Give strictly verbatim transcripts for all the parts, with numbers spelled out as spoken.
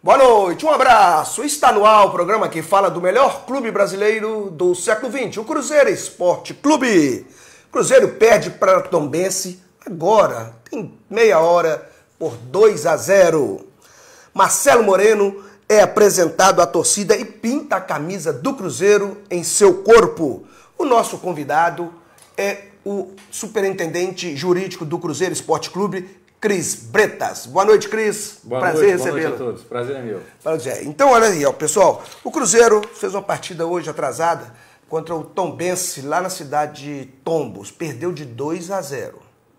Boa noite, um abraço. Está no ar o programa que fala do melhor clube brasileiro do século vinte, o Cruzeiro Esporte Clube. Cruzeiro perde para Tombense agora, tem meia hora, por dois a zero. Marcelo Moreno é apresentado à torcida e pinta a camisa do Cruzeiro em seu corpo. O nosso convidado é o superintendente jurídico do Cruzeiro Esporte Clube, Cris Bretas. Boa noite, Cris. Boa Prazer noite, recebê-lo. boa noite a todos. Prazer é meu. Prazer. Então, olha aí, ó, pessoal. O Cruzeiro fez uma partida hoje atrasada contra o Tombense, lá na cidade de Tombos. Perdeu de dois a zero.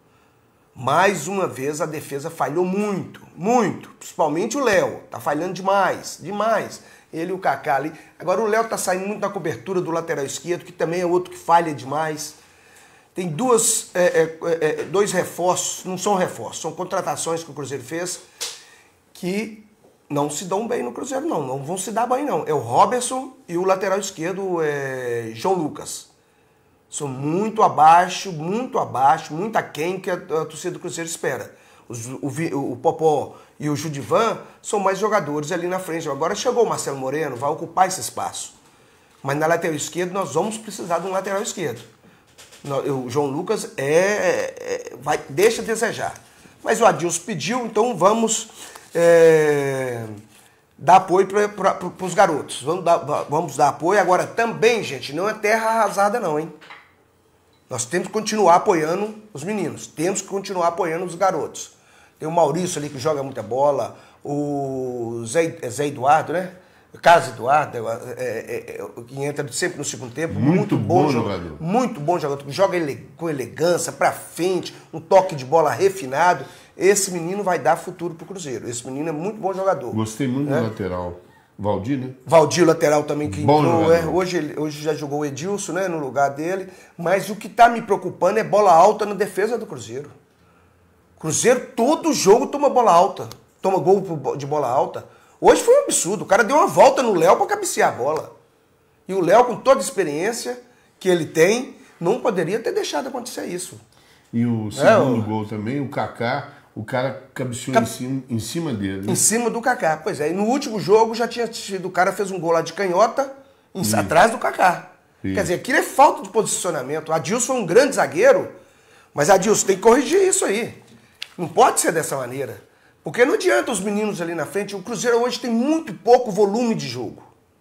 Mais uma vez a defesa falhou muito, muito. Principalmente o Léo. Tá falhando demais, demais. Ele e o Kaká ali. Agora o Léo tá saindo muito na cobertura do lateral esquerdo, que também é outro que falha demais. Tem duas, é, é, é, dois reforços, não são reforços, são contratações que o Cruzeiro fez que não se dão bem no Cruzeiro, não. Não vão se dar bem, não. É o Robertson e o lateral esquerdo, é, João Lucas. São muito abaixo, muito abaixo, muito aquém que a, a torcida do Cruzeiro espera. Os, o, o Popó e o Judivan são mais jogadores ali na frente. Agora chegou o Marcelo Moreno, vai ocupar esse espaço. Mas na lateral esquerda nós vamos precisar de um lateral esquerdo. O João Lucas é, é, vai, deixa a desejar. Mas o Adilson pediu, então vamos é, dar apoio para os garotos. Vamos dar, vamos dar apoio. Agora também, gente, não é terra arrasada não, hein? Nós temos que continuar apoiando os meninos. Temos que continuar apoiando os garotos. Tem o Maurício ali que joga muita bola. O Zé, Zé Eduardo, né? Carlos Eduardo, é, é, é, que entra sempre no segundo tempo. Muito, muito bom, bom jogador. jogador. Muito bom jogador. Joga ele, com elegância, pra frente, um toque de bola refinado. Esse menino vai dar futuro pro Cruzeiro. Esse menino é muito bom jogador. Gostei muito né? do lateral. Valdir, né? Valdir, lateral também, que bom entrou. É, jogador. hoje, hoje já jogou o Edilson, né, no lugar dele. Mas o que tá me preocupando é bola alta na defesa do Cruzeiro. Cruzeiro, todo jogo toma bola alta. Toma gol de bola alta. Hoje foi um absurdo. O cara deu uma volta no Léo para cabecear a bola. E o Léo, com toda a experiência que ele tem, não poderia ter deixado acontecer isso. E o segundo é, o... gol também, o Kaká, o cara cabeceou Cab... em, cima, em cima dele. Né? Em cima do Kaká. Pois é. E no último jogo já tinha tido, o cara fez um gol lá de canhota em... atrás do Kaká. Isso. Quer dizer, aquilo é falta de posicionamento. O Adilson foi um grande zagueiro, mas Adilson tem que corrigir isso aí. Não pode ser dessa maneira. Porque não adianta os meninos ali na frente. O Cruzeiro hoje tem muito pouco volume de jogo.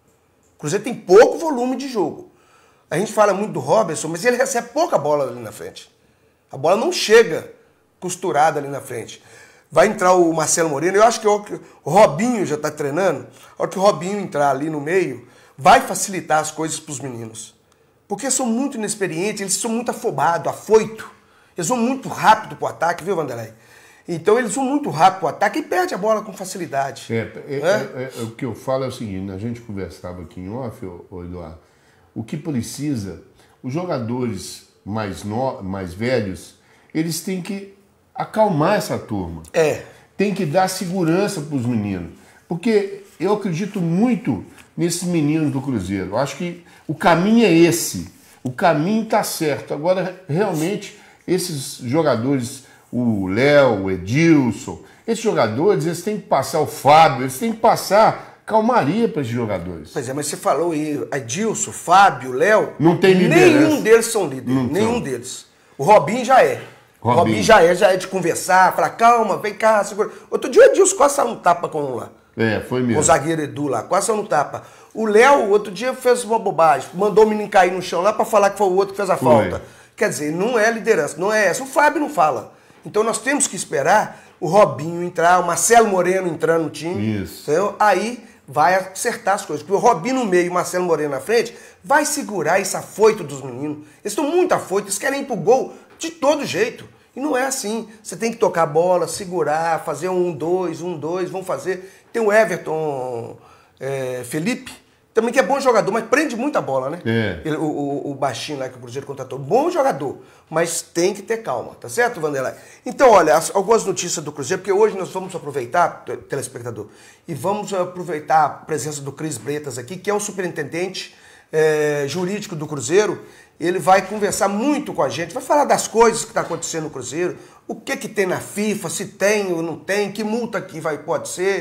O Cruzeiro tem pouco volume de jogo. A gente fala muito do Robertson, mas ele recebe pouca bola ali na frente. A bola não chega costurada ali na frente. Vai entrar o Marcelo Moreno. Eu acho que o Robinho já está treinando. A hora que o Robinho entrar ali no meio, vai facilitar as coisas para os meninos. Porque são muito inexperientes, eles são muito afobados, afoito. Eles vão muito rápido para o ataque, viu, Vanderlei? Então eles vão muito rápido para o ataque e perde a bola com facilidade. É, é, é, é, o que eu falo é o seguinte, a gente conversava aqui em off, ô, ô Eduardo, o que precisa, os jogadores mais, no, mais velhos, eles têm que acalmar essa turma. É. Tem que dar segurança para os meninos. Porque eu acredito muito nesses meninos do Cruzeiro. Eu acho que o caminho é esse. O caminho está certo. Agora, realmente, esses jogadores... o Léo, o Edilson, esses jogadores, eles têm que passar, o Fábio, eles têm que passar calmaria para esses jogadores. Pois é, mas você falou aí, Edilson, Fábio, Léo... Não tem liderança. Nenhum deles são líderes, Não nenhum são. deles. O Robinho já é. O Robinho. Robinho já é, já é de conversar, falar, calma, vem cá, segura. Outro dia o Edilson quase saiu no tapa com um lá. É, foi mesmo. Com o zagueiro Edu lá, quase saiu no tapa. O Léo, outro dia, fez uma bobagem, mandou o menino cair no chão lá para falar que foi o outro que fez a Foi. falta. Quer dizer, não é liderança, não é essa. O Fábio não fala. Então nós temos que esperar o Robinho entrar, o Marcelo Moreno entrando no time. Isso. Então, aí vai acertar as coisas. Porque o Robinho no meio e o Marcelo Moreno na frente vai segurar esse afoito dos meninos. Eles estão muito afoitos, eles querem ir pro gol de todo jeito. E não é assim. Você tem que tocar a bola, segurar, fazer um, dois, um, dois, vão fazer. Tem o Everton é, Felipe, também que é bom jogador, mas prende muita bola, né? É. Ele, o, o, o baixinho lá que o Cruzeiro contratou. Bom jogador, mas tem que ter calma, tá certo, Vanderlei? Então, olha, as, algumas notícias do Cruzeiro, porque hoje nós vamos aproveitar, telespectador, e vamos aproveitar a presença do Cris Bretas aqui, que é o superintendente é, jurídico do Cruzeiro. Ele vai conversar muito com a gente, vai falar das coisas que estão acontecendo no Cruzeiro, o que que tem na FIFA, se tem ou não tem, que multa que vai, pode ser,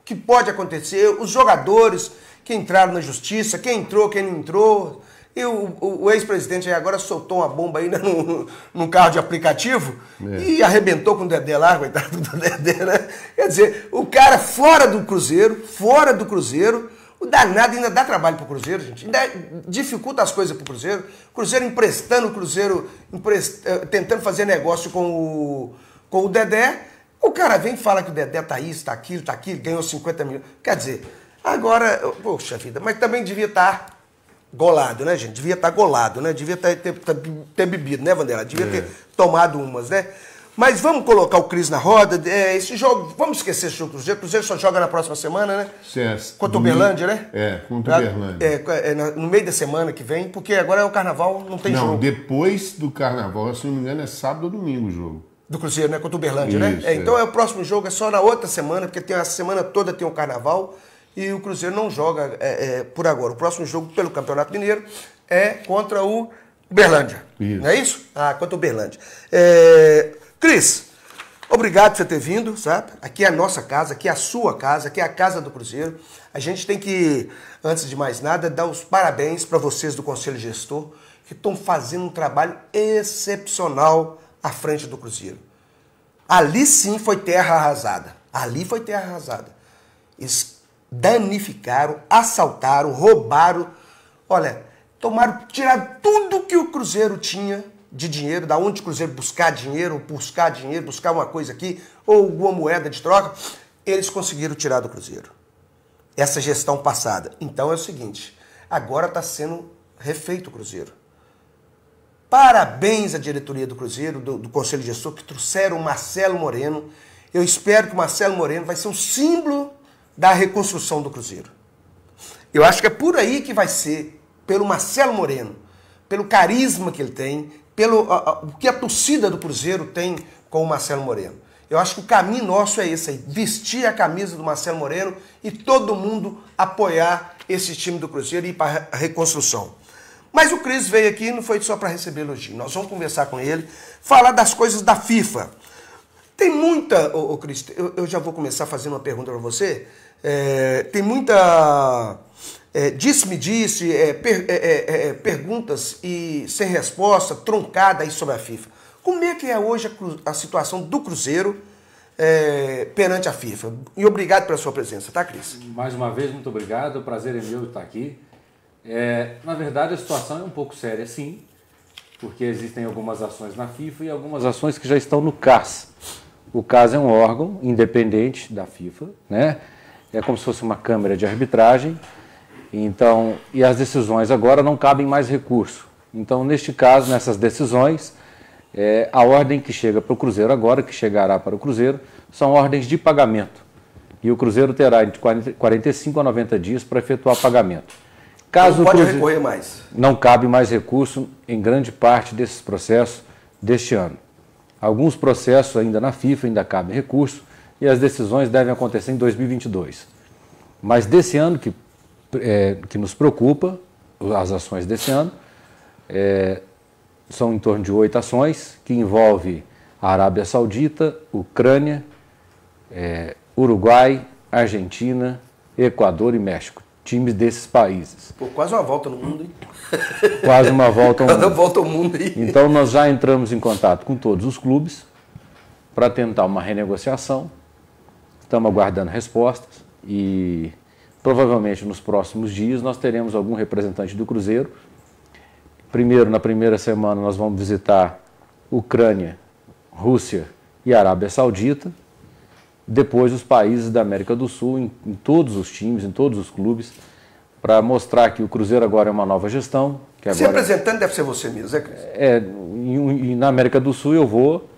que pode acontecer, os jogadores que entraram na justiça, quem entrou, quem não entrou. E o, o, o ex-presidente agora soltou uma bomba ainda num, num carro de aplicativo é. e arrebentou com o Dedé lá, coitado do Dedé, né? Quer dizer, o cara fora do Cruzeiro, fora do Cruzeiro, o danado ainda dá trabalho pro Cruzeiro, gente. Ainda dificulta as coisas pro Cruzeiro. Cruzeiro emprestando o Cruzeiro, emprest... tentando fazer negócio com o, com o Dedé. O cara vem e fala que o Dedé tá isso, tá aquilo, tá aquilo, ganhou cinquenta milhões. Quer dizer, agora, poxa vida, mas também devia estar golado, né, gente? Devia estar golado, né? Devia ter, ter, ter bebido, né, Vanderlei? Devia é. ter tomado umas, né? Mas vamos colocar o Cris na roda. É, esse jogo, vamos esquecer esse jogo do Cruzeiro. O Cruzeiro só joga na próxima semana, né? Certo. Contra o Uberlândia, né? É, contra o Uberlândia. É, é, no meio da semana que vem, porque agora é o Carnaval, não tem não, jogo. Não, depois do Carnaval, se não me engano, é sábado ou domingo o jogo. Do Cruzeiro, né? Contra o Uberlândia, Isso, né? É, então é. é o próximo jogo, é só na outra semana, porque tem a semana toda tem o Carnaval e o Cruzeiro não joga é, é, por agora. O próximo jogo pelo Campeonato Mineiro é contra o Uberlândia. Isso. Não é isso? Ah, contra o Uberlândia. É... Cris, obrigado por você ter vindo, sabe? Aqui é a nossa casa, aqui é a sua casa, aqui é a casa do Cruzeiro. A gente tem que, antes de mais nada, dar os parabéns para vocês do Conselho Gestor, que estão fazendo um trabalho excepcional à frente do Cruzeiro. Ali sim foi terra arrasada. Ali foi terra arrasada. Eles danificaram, assaltaram, roubaram. Olha, tomaram, tiraram tudo que o Cruzeiro tinha de dinheiro, da onde o Cruzeiro buscar dinheiro, buscar dinheiro, buscar uma coisa aqui, ou alguma moeda de troca, eles conseguiram tirar do Cruzeiro. Essa gestão passada. Então é o seguinte, agora está sendo refeito o Cruzeiro. Parabéns à diretoria do Cruzeiro, do, do Conselho Gestor, que trouxeram o Marcelo Moreno. Eu espero que o Marcelo Moreno vai ser um símbolo da reconstrução do Cruzeiro. Eu acho que é por aí que vai ser, pelo Marcelo Moreno, pelo carisma que ele tem, pelo a, a, o que a torcida do Cruzeiro tem com o Marcelo Moreno. Eu acho que o caminho nosso é esse aí, vestir a camisa do Marcelo Moreno e todo mundo apoiar esse time do Cruzeiro e ir para a reconstrução. Mas o Cris veio aqui e não foi só para receber elogio. Nós vamos conversar com ele, falar das coisas da FIFA. Tem muita... Ô, ô Cris, eu, eu já vou começar fazendo uma pergunta para você. É, tem muita... É, disse-me disse, é, per, é, é, é, perguntas e sem resposta, truncada aí sobre a FIFA. Como é que é hoje a, a situação do Cruzeiro é, perante a FIFA? E obrigado pela sua presença, tá, Cris? Mais uma vez, muito obrigado. O prazer é meu estar aqui. É, na verdade, a situação é um pouco séria, sim, porque existem algumas ações na FIFA e algumas ações que já estão no C A S. O C A S é um órgão independente da FIFA, né? É como se fosse uma câmara de arbitragem. Então, e as decisões agora não cabem mais recurso. Então, neste caso, nessas decisões, é, a ordem que chega para o Cruzeiro agora, que chegará para o Cruzeiro, são ordens de pagamento. E o Cruzeiro terá entre quarenta e cinco a noventa dias para efetuar pagamento. Caso não pode Cruzeiro, recorrer mais. Não cabe mais recurso em grande parte desses processos deste ano. Alguns processos ainda na FIFA ainda cabem recurso e as decisões devem acontecer em dois mil e vinte e dois. Mas desse ano que É, que nos preocupa, as ações desse ano, é, são em torno de oito ações, que envolve a Arábia Saudita, Ucrânia, é, Uruguai, Argentina, Equador e México, times desses países. Pô, quase uma volta no mundo, hein? Quase uma volta ao mundo. Quase uma volta ao mundo aí. Então nós já entramos em contato com todos os clubes para tentar uma renegociação, estamos aguardando respostas e... Provavelmente nos próximos dias nós teremos algum representante do Cruzeiro. Primeiro, na primeira semana, nós vamos visitar Ucrânia, Rússia e Arábia Saudita. Depois, os países da América do Sul, em, em todos os times, em todos os clubes, para mostrar que o Cruzeiro agora é uma nova gestão. Que Esse agora representante deve ser você mesmo, é, Cris? É, e, e na América do Sul eu vou,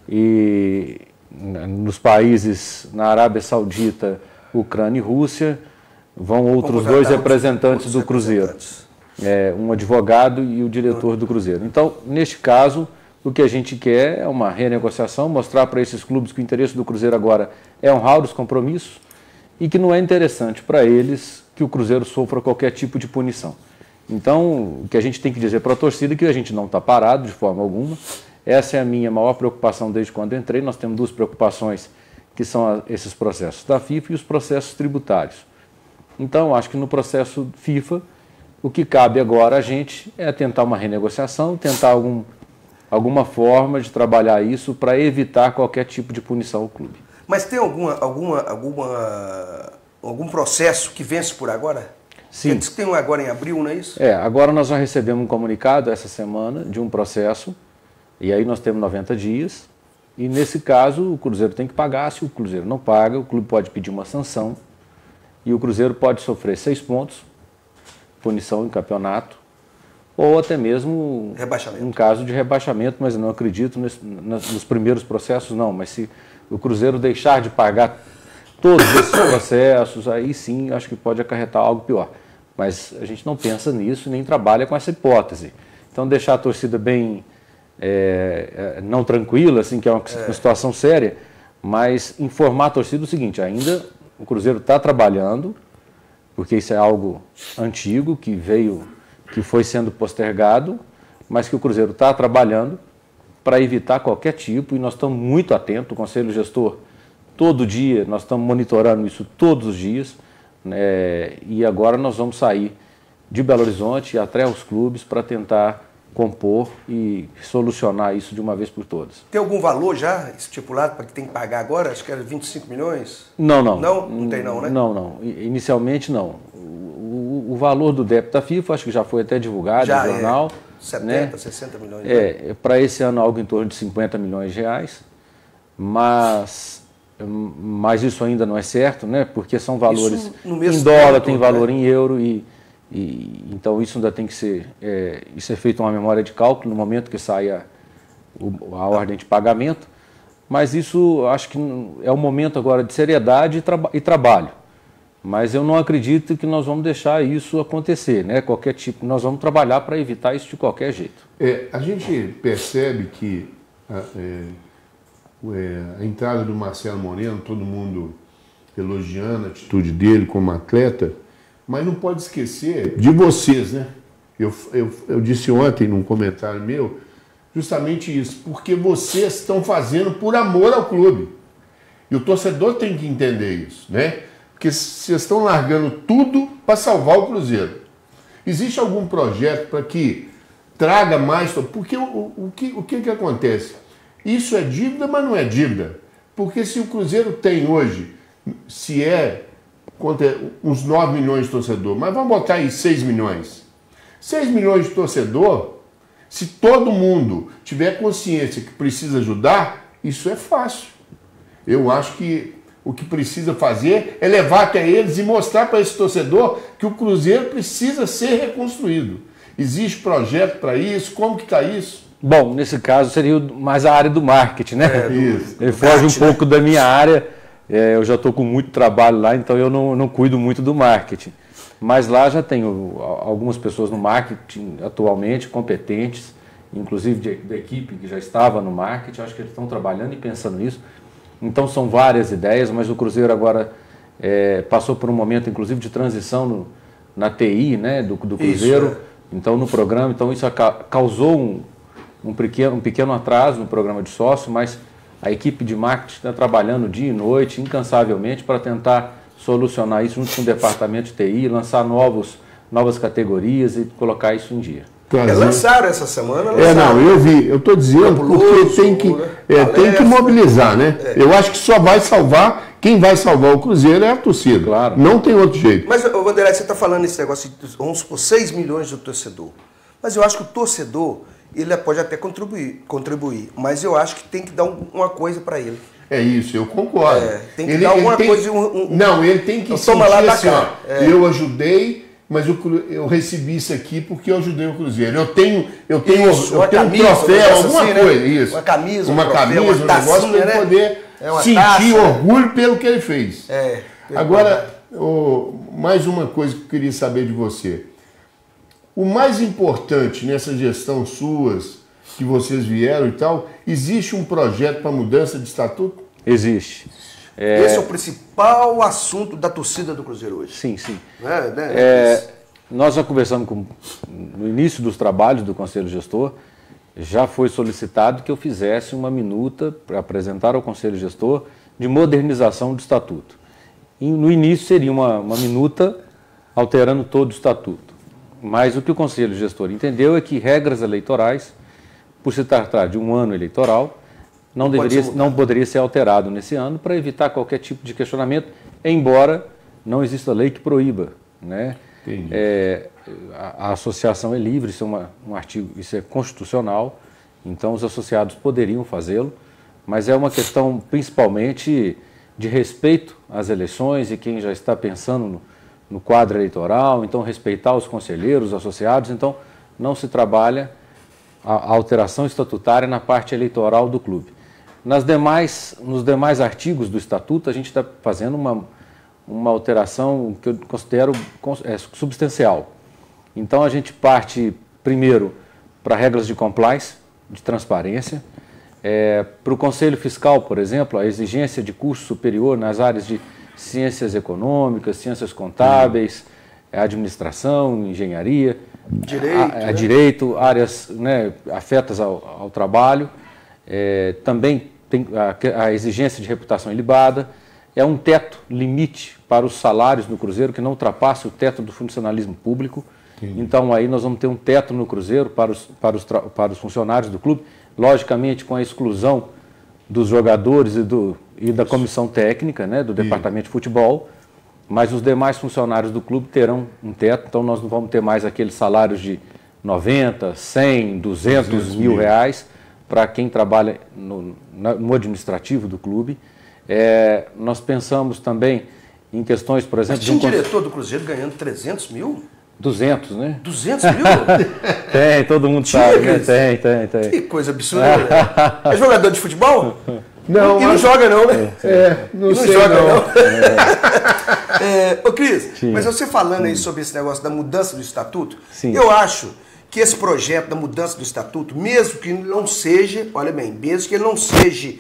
e nos países, na Arábia Saudita, Ucrânia e Rússia, vão outros dois representantes do Cruzeiro, é, um advogado e o diretor do Cruzeiro. Então, neste caso, o que a gente quer é uma renegociação, mostrar para esses clubes que o interesse do Cruzeiro agora é honrar os compromissos e que não é interessante para eles que o Cruzeiro sofra qualquer tipo de punição. Então, o que a gente tem que dizer para a torcida é que a gente não está parado de forma alguma. Essa é a minha maior preocupação desde quando entrei. Nós temos duas preocupações que são a, esses processos da FIFA e os processos tributários. Então, acho que no processo FIFA, o que cabe agora a gente é tentar uma renegociação, tentar algum, alguma forma de trabalhar isso para evitar qualquer tipo de punição ao clube. Mas tem alguma, alguma, alguma, algum processo que vence por agora? Sim. Diz que tem um agora em abril, não é isso? É, agora nós já recebemos um comunicado essa semana de um processo, e aí nós temos noventa dias, e nesse caso o Cruzeiro tem que pagar. Se o Cruzeiro não paga, o clube pode pedir uma sanção, e o Cruzeiro pode sofrer seis pontos, punição em campeonato, ou até mesmo rebaixamento. Um caso de rebaixamento, mas eu não acredito nesse, nos primeiros processos, não. Mas se o Cruzeiro deixar de pagar todos esses processos, aí sim acho que pode acarretar algo pior. Mas a gente não pensa nisso, nem trabalha com essa hipótese. Então deixar a torcida bem é, não tranquila, assim, que é uma, é. uma situação séria, mas informar a torcida o seguinte: ainda o Cruzeiro está trabalhando, porque isso é algo antigo, que veio, que foi sendo postergado, mas que o Cruzeiro está trabalhando para evitar qualquer tipo, e nós estamos muito atentos, o Conselho Gestor, todo dia, nós estamos monitorando isso todos os dias, né, e agora nós vamos sair de Belo Horizonte e até os clubes para tentar compor e solucionar isso de uma vez por todas. Tem algum valor já estipulado para que tem que pagar agora? Acho que era vinte e cinco milhões? Não, não. Não? Não tem não, né? Não, não. Inicialmente não. O, o, o valor do débito da FIFA, acho que já foi até divulgado já no jornal. É setenta, né? sessenta milhões. É, né? Para esse ano algo em torno de cinquenta milhões de reais, mas, mas isso ainda não é certo, né? Porque são valores em dólar, tem valor, né? Em euro e E, então isso ainda tem que ser, é, isso é feito uma memória de cálculo no momento que sai a, a ordem de pagamento, mas isso acho que é um momento agora de seriedade e, traba e trabalho, mas eu não acredito que nós vamos deixar isso acontecer, né? Qualquer tipo, nós vamos trabalhar para evitar isso de qualquer jeito. É, a gente percebe que a, é, a entrada do Marcelo Moreno, todo mundo elogiando a atitude dele como atleta, mas não pode esquecer de vocês, né? Eu, eu, eu disse ontem num comentário meu justamente isso, porque vocês estão fazendo por amor ao clube. E o torcedor tem que entender isso, né? Porque vocês estão largando tudo para salvar o Cruzeiro. Existe algum projeto para que traga mais... Porque o, o, o, que, o que, que acontece? Isso é dívida, mas não é dívida. Porque se o Cruzeiro tem hoje, se é... contra uns nove milhões de torcedor, mas vamos botar aí seis milhões. seis milhões de torcedor, se todo mundo tiver consciência que precisa ajudar, isso é fácil. Eu acho que o que precisa fazer é levar até eles e mostrar para esse torcedor que o Cruzeiro precisa ser reconstruído. Existe projeto para isso? Como que está isso? Bom, nesse caso seria mais a área do marketing, né? É, isso. Ele foge um pouco da minha área. É, eu já estou com muito trabalho lá, então eu não, não cuido muito do marketing. Mas lá já tenho algumas pessoas no marketing atualmente, competentes, inclusive de, da equipe que já estava no marketing, acho que eles estão trabalhando e pensando nisso. Então são várias ideias, mas o Cruzeiro agora é, passou por um momento, inclusive, de transição no, na T I, né, do, do Cruzeiro, isso, é. Então no programa, então isso causou um, um, pequeno, um pequeno atraso no programa de sócio, mas a equipe de marketing está trabalhando dia e noite, incansavelmente, para tentar solucionar isso junto com o departamento de T I, lançar novos, novas categorias e colocar isso em dia. É, lançaram essa semana? Lançaram. É, não, eu vi, eu estou dizendo Capuloso, porque tem que, é, tem que mobilizar, né? É. Eu acho que só vai salvar, quem vai salvar o Cruzeiro é a torcida. Claro. Não tem outro jeito. Mas, Wanderlei, você está falando esse negócio de, vamos supor, seis milhões de torcedor. Mas eu acho que o torcedor, ele pode até contribuir, contribuir, mas eu acho que tem que dar um, uma coisa para ele. É isso, eu concordo. É, tem que ele, dar alguma tem, coisa... Um, um, não, ele tem que sentir lá da assim, ó, é. eu ajudei, mas eu, eu recebi isso aqui porque eu ajudei o Cruzeiro. Eu tenho, eu tenho, isso, eu tenho camisa, um troféu, alguma assim, coisa, né? isso. Uma camisa, uma um troféu, camisa, uma um negócio para ele né? poder é uma sentir taça, orgulho né? pelo que ele fez. É, Agora, oh, mais uma coisa que eu queria saber de você. O mais importante nessa gestão suas, que vocês vieram e tal, existe um projeto para mudança de estatuto? Existe. É... Esse é o principal assunto da torcida do Cruzeiro hoje. Sim, sim. É, né? é, nós já conversamos com, no início dos trabalhos do Conselho Gestor, já foi solicitado que eu fizesse uma minuta para apresentar ao Conselho Gestor, de modernização do Estatuto. E no início seria uma, uma minuta alterando todo o Estatuto. Mas o que o Conselho Gestor entendeu é que regras eleitorais, por se tratar de um ano eleitoral, não, não, deveria, não poderia ser alterado nesse ano para evitar qualquer tipo de questionamento, embora não exista lei que proíba, né? É, a, a associação é livre, isso é uma, um artigo, isso é constitucional, então os associados poderiam fazê-lo, mas é uma questão principalmente de respeito às eleições e quem já está pensando no, no quadro eleitoral, então respeitar os conselheiros, os associados, então não se trabalha a, a alteração estatutária na parte eleitoral do clube. Nas demais, nos demais artigos do estatuto, a gente está fazendo uma, uma alteração que eu considero é, substancial. Então, a gente parte, primeiro, para regras de compliance, de transparência. É, para o Conselho Fiscal, por exemplo, a exigência de curso superior nas áreas de ciências econômicas, ciências contábeis, uhum. administração, engenharia, direito, a, a, né? direito áreas, né, afetas ao, ao trabalho. É, também tem a, a exigência de reputação ilibada, é um teto limite para os salários no Cruzeiro que não ultrapasse o teto do funcionalismo público. Sim. Então aí nós vamos ter um teto no Cruzeiro para os, para os, para os funcionários do clube, logicamente com a exclusão dos jogadores e, do, e da comissão técnica, né, do departamento de futebol, mas os demais funcionários do clube terão um teto, então nós não vamos ter mais aqueles salários de noventa, cem, duzentos mil reais, para quem trabalha no, no administrativo do clube. É, nós pensamos também em questões, por exemplo... Mas tinha um de um diretor do Cruzeiro ganhando trezentos mil? duzentos, né? duzentos mil? Tem, todo mundo Tinha, sabe, né? Tem, tem, tem. Que coisa absurda, né? É jogador de futebol? Não, e não acho... joga não, né? É, não, e não sei joga não. não. É, ô Cris, Sim. mas você falando aí sobre esse negócio da mudança do estatuto, Sim. eu acho que esse projeto da mudança do estatuto, mesmo que não seja, olha bem, mesmo que ele não seja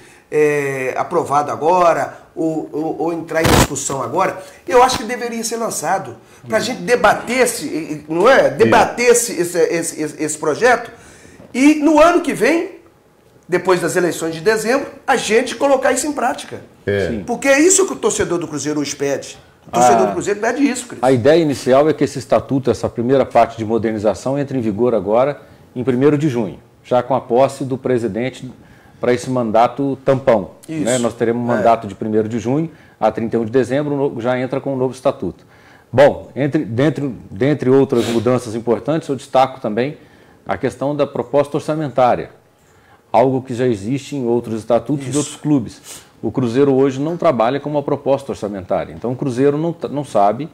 é, aprovado agora ou, ou, ou entrar em discussão agora, eu acho que deveria ser lançado para a gente debater esse, não é? Debater esse, esse, esse, esse projeto e no ano que vem, depois das eleições de dezembro, a gente colocar isso em prática. É. Porque é isso que o torcedor do Cruzeiro hoje pede. O torcedor Ah, do Cruzeiro pede isso, Cris. A ideia inicial é que esse estatuto, essa primeira parte de modernização, entre em vigor agora em primeiro de junho, já com a posse do presidente para esse mandato tampão. Né? Nós teremos um é. mandato de primeiro de junho a trinta e um de dezembro, já entra com um novo estatuto. Bom, entre, dentre, dentre outras mudanças importantes, eu destaco também a questão da proposta orçamentária, algo que já existe em outros estatutos Isso. de outros clubes. O Cruzeiro hoje não trabalha com uma proposta orçamentária, então o Cruzeiro não, não sabe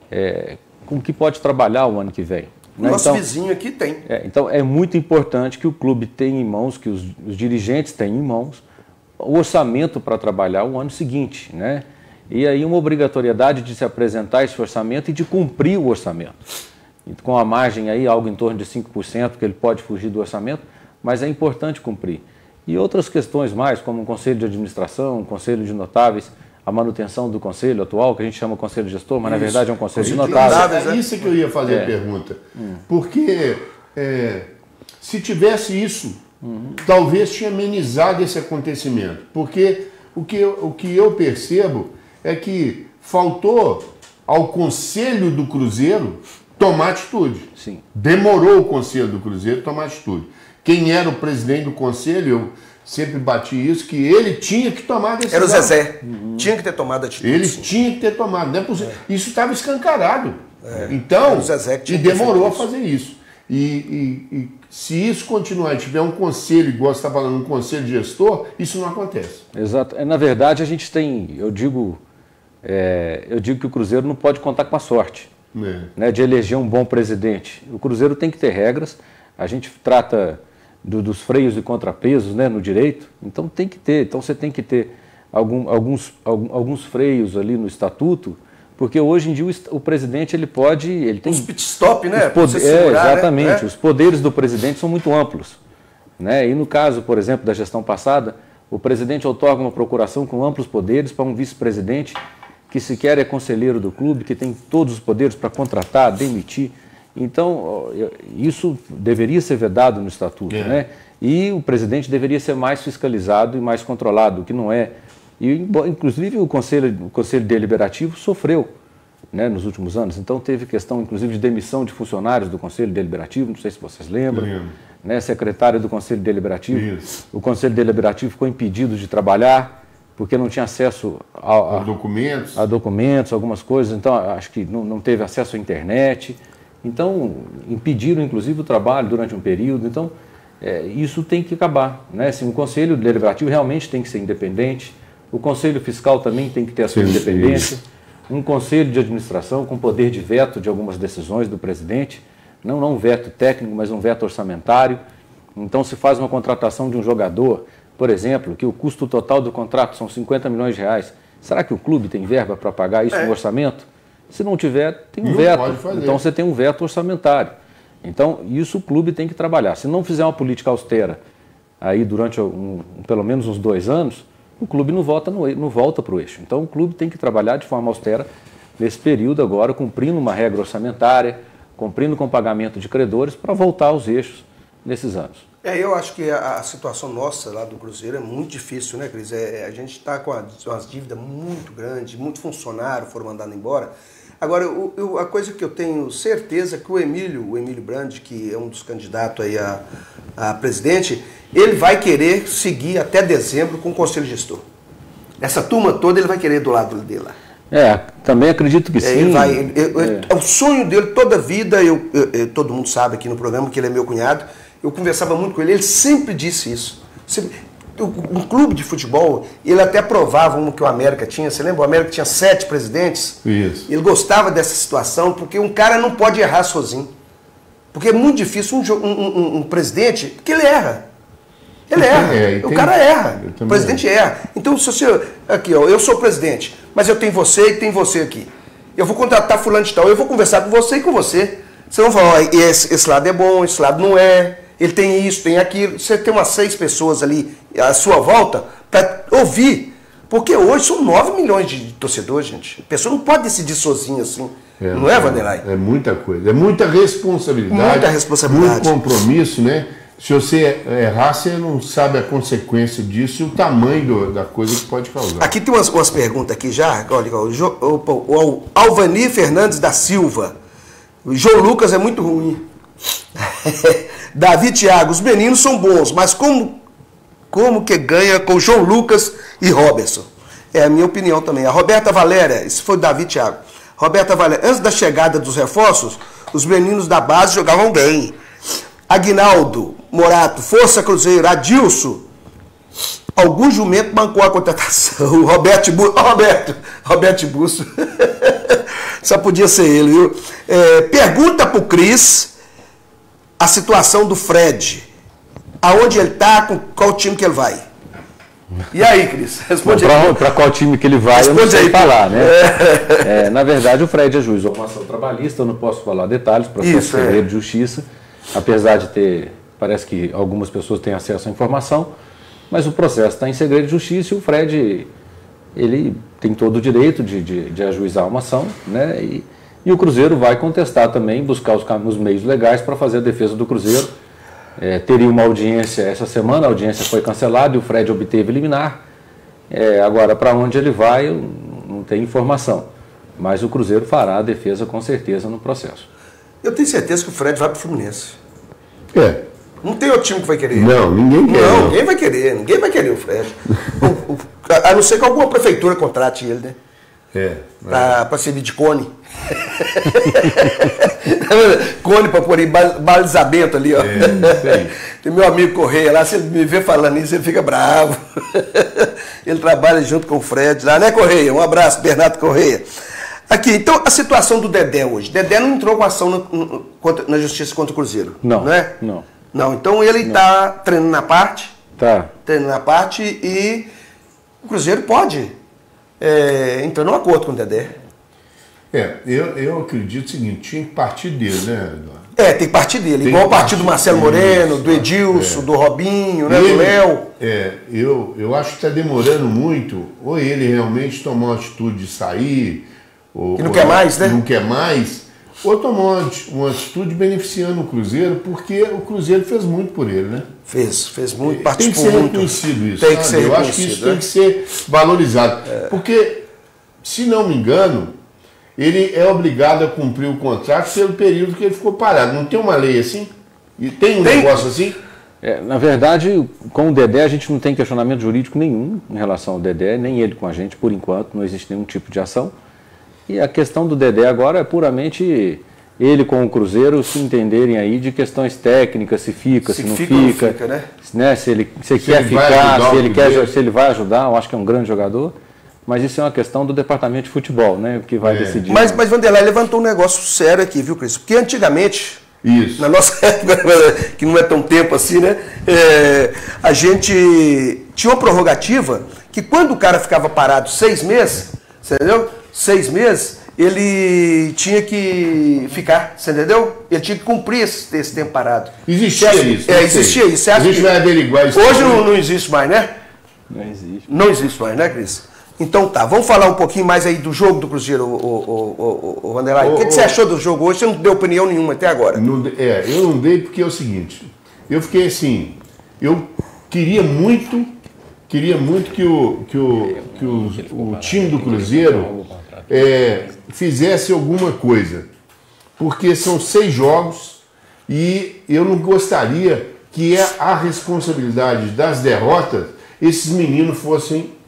é, com que pode trabalhar o ano que vem. O né? nosso então, vizinho aqui tem. É, então é muito importante que o clube tenha em mãos, que os, os dirigentes tenham em mãos o orçamento para trabalhar o ano seguinte, né? E aí uma obrigatoriedade de se apresentar esse orçamento e de cumprir o orçamento. Com a margem aí, algo em torno de cinco por cento, que ele pode fugir do orçamento, mas é importante cumprir. E outras questões mais, como um conselho de administração, um conselho de notáveis, a manutenção do conselho atual, que a gente chama conselho gestor, mas isso. na verdade é um conselho, conselho de notáveis. É isso que eu ia fazer é. a pergunta. Hum. Porque é, se tivesse isso, uhum. talvez tinha amenizado esse acontecimento. Porque o que, eu, o que eu percebo é que faltou ao conselho do Cruzeiro tomar atitude. Sim. Demorou o conselho do Cruzeiro tomar atitude. Quem era o presidente do conselho, eu sempre bati isso, que ele tinha que tomar a decisão. Era o Zezé. Uhum. Tinha que ter tomado a atitude. Ele sim. tinha que ter tomado. Não é possível. É. Isso estava escancarado. É. Então, o Zezé que tinha e demorou a fazer isso. E, e, e se isso continuar e tiver um conselho, igual você está falando, um conselho gestor, isso não acontece. Exato. Na verdade, a gente tem, eu digo, é, eu digo que o Cruzeiro não pode contar com a sorte é. né, de eleger um bom presidente. O Cruzeiro tem que ter regras. A gente trata do, dos freios e contrapesos, né, no direito, então tem que ter, então você tem que ter algum, alguns, algum, alguns freios ali no estatuto, porque hoje em dia o, o presidente ele pode, ele tem os pit stop, né? Poder, é, segurar, exatamente, né? Os poderes do presidente são muito amplos, né? E no caso, por exemplo, da gestão passada, o presidente outorga uma procuração com amplos poderes para um vice-presidente que sequer é conselheiro do clube, que tem todos os poderes para contratar, demitir. Então, isso deveria ser vedado no estatuto, é. né? E o presidente deveria ser mais fiscalizado e mais controlado, o que não é E, inclusive, o Conselho, o Conselho Deliberativo sofreu, né, nos últimos anos. Então, teve questão, inclusive, de demissão de funcionários do Conselho Deliberativo, não sei se vocês lembram. Lembro. Né, secretário do Conselho Deliberativo. Isso. O Conselho Deliberativo ficou impedido de trabalhar porque não tinha acesso a, a, a, documentos. a documentos, algumas coisas. Então, acho que não, não teve acesso à internet. Então, impediram, inclusive, o trabalho durante um período. Então, é, isso tem que acabar. Né? Assim, o Conselho Deliberativo realmente tem que ser independente. O Conselho Fiscal também tem que ter a sua sim, independência. Sim. Um Conselho de Administração com poder de veto de algumas decisões do presidente. Não, não um veto técnico, mas um veto orçamentário. Então, se faz uma contratação de um jogador, por exemplo, que o custo total do contrato são cinquenta milhões de reais. Será que o clube tem verba para pagar isso é. no orçamento? Se não tiver, tem um não veto. Então, você tem um veto orçamentário. Então, isso o clube tem que trabalhar. Se não fizer uma política austera aí durante um, pelo menos uns dois anos, o clube não volta, no, não volta para o eixo. Então, o clube tem que trabalhar de forma austera nesse período agora, cumprindo uma regra orçamentária, cumprindo com pagamento de credores para voltar aos eixos nesses anos. É, eu acho que a, a situação nossa lá do Cruzeiro é muito difícil, né, Cris? É, a gente está com umas dívidas muito grandes, muito funcionário foram mandados embora. Agora, eu, eu, a coisa que eu tenho certeza é que o Emílio, o Emílio Brandi, que é um dos candidatos aí a, a presidente, ele vai querer seguir até dezembro com o Conselho Gestor. Essa turma toda ele vai querer do lado dele lá. É, também acredito que sim. Ele vai, ele, ele, é. O sonho dele toda a vida, eu, eu, eu, todo mundo sabe aqui no programa que ele é meu cunhado, eu conversava muito com ele, ele sempre disse isso. Sempre, um clube de futebol, ele até provava uma que o América tinha, você lembra? O América tinha sete presidentes. Isso. Ele gostava dessa situação, porque um cara não pode errar sozinho. Porque é muito difícil um, um, um, um presidente, porque ele erra. Ele erra, é, o cara erra, o presidente erra. Então, se você, aqui ó, eu sou o presidente, mas eu tenho você e tem você aqui. Eu vou contratar fulano de tal, eu vou conversar com você e com você. Você não fala, ó, esse, esse lado é bom, esse lado não é, ele tem isso, tem aquilo. Você tem umas seis pessoas ali à sua volta para ouvir. Porque hoje são nove milhões de torcedores, gente. A pessoa não pode decidir sozinha assim. É, não é, Vanderlei? É muita coisa, é muita responsabilidade. Muita responsabilidade. Muito compromisso, né? Se você errar, você não sabe a consequência disso e o tamanho do, da coisa que pode causar. Aqui tem umas, umas perguntas aqui já. Olha, o, o, o Alvani Fernandes da Silva. O João Lucas é muito ruim. Davi Thiago, os meninos são bons, mas como, como que ganha com João Lucas e Robertson? É a minha opinião também. A Roberta Valéria, isso foi o Davi Thiago. Roberta Valéria, antes da chegada dos reforços, os meninos da base jogavam bem. Aguinaldo Morato, Força Cruzeiro, Adilson, algum jumento bancou a contratação. Roberto Busso, oh, Roberto, Roberto Busso, só podia ser ele, viu? É, pergunta pro Cris a situação do Fred, aonde ele tá, com qual time que ele vai. E aí, Cris? Responde aí. Para qual time que ele vai, responde, eu não sei aí, falar, né? É. É, na verdade, o Fred ajuizou uma ação trabalhista, eu não posso falar detalhes, processo segredo de justiça. Apesar de ter, parece que algumas pessoas têm acesso à informação, mas o processo está em segredo de justiça e o Fred, ele tem todo o direito de, de, de ajuizar uma ação, né? E, e o Cruzeiro vai contestar também, buscar os, os meios legais para fazer a defesa do Cruzeiro. É, teria uma audiência essa semana, a audiência foi cancelada e o Fred obteve liminar. É, agora, para onde ele vai, eu não tenho informação, mas o Cruzeiro fará a defesa com certeza no processo. Eu tenho certeza que o Fred vai pro Fluminense. É. Não tem outro time que vai querer. Não, ninguém quer. Não, ninguém vai querer. Ninguém vai querer o Fred. o, o, a não ser que alguma prefeitura contrate ele, né? É. Pra, pra servir de cone. Cone pra pôr em balizamento ali, ó. É, tem meu amigo Correia lá, se ele me vê falando isso, ele fica bravo. Ele trabalha junto com o Fred lá, né, Correia? Um abraço, Bernardo Correia. Aqui, então, a situação do Dedé hoje. Dedé não entrou com ação no, no, contra, na justiça contra o Cruzeiro. Não. Não é? Não. Não, então ele está treinando na parte. Tá. Treinando na parte e o Cruzeiro pode é, entrar num acordo com o Dedé. É, eu, eu acredito o seguinte, tinha que partir dele, né, Eduardo? É, tem que partir dele. Tem igual o partido do Marcelo Moreno, isso, do Edilson, é. do Robinho, né, ele, do Léo. É, eu, eu acho que está demorando muito, ou ele realmente tomou a atitude de sair, ou, que não ou quer mais, né? Não quer mais, ou tomou uma, uma atitude beneficiando o Cruzeiro, porque o Cruzeiro fez muito por ele, né? Fez, fez muito, participou participou muito. muito. Tem que ser reconhecido isso. Tem que ser Eu acho que isso né? tem que ser valorizado. É. Porque, se não me engano, ele é obrigado a cumprir o contrato pelo período que ele ficou parado. Não tem uma lei assim? E tem um tem. negócio assim? É, na verdade, com o Dedé, a gente não tem questionamento jurídico nenhum em relação ao Dedé, nem ele com a gente, por enquanto, não existe nenhum tipo de ação. E a questão do Dedé agora é puramente ele com o Cruzeiro se entenderem aí de questões técnicas, se fica, se, se não fica, fica, não fica né? né? Se ele se, se quer ele ficar, se ele, quer, se ele vai ajudar, eu acho que é um grande jogador. Mas isso é uma questão do departamento de futebol, né? Que vai é. decidir. Mas, mas Vanderlei levantou um negócio sério aqui, viu, Cris? Porque antigamente, isso. na nossa época, que não é tão tempo assim, né? É, a gente tinha uma prorrogativa que quando o cara ficava parado seis meses, você entendeu? Seis meses, ele tinha que ficar, você entendeu? Ele tinha que cumprir esse, esse tempo parado. Existia acha, isso. É, existia isso. Você a gente vai averiguar isso. Hoje não, não existe mais, né? Não existe. Não existe mais, né, Cris? Então tá, vamos falar um pouquinho mais aí do jogo do Cruzeiro, o, o, o, o Vanderlei. O que, que você achou do jogo hoje? Você não deu opinião nenhuma até agora. Não, é, eu não dei porque é o seguinte, eu fiquei assim, eu queria muito, queria muito que o, que o, que o, o time do Cruzeiro é, fizesse alguma coisa, porque são seis jogos e eu não gostaria que a responsabilidade das derrotas, esses meninos fossem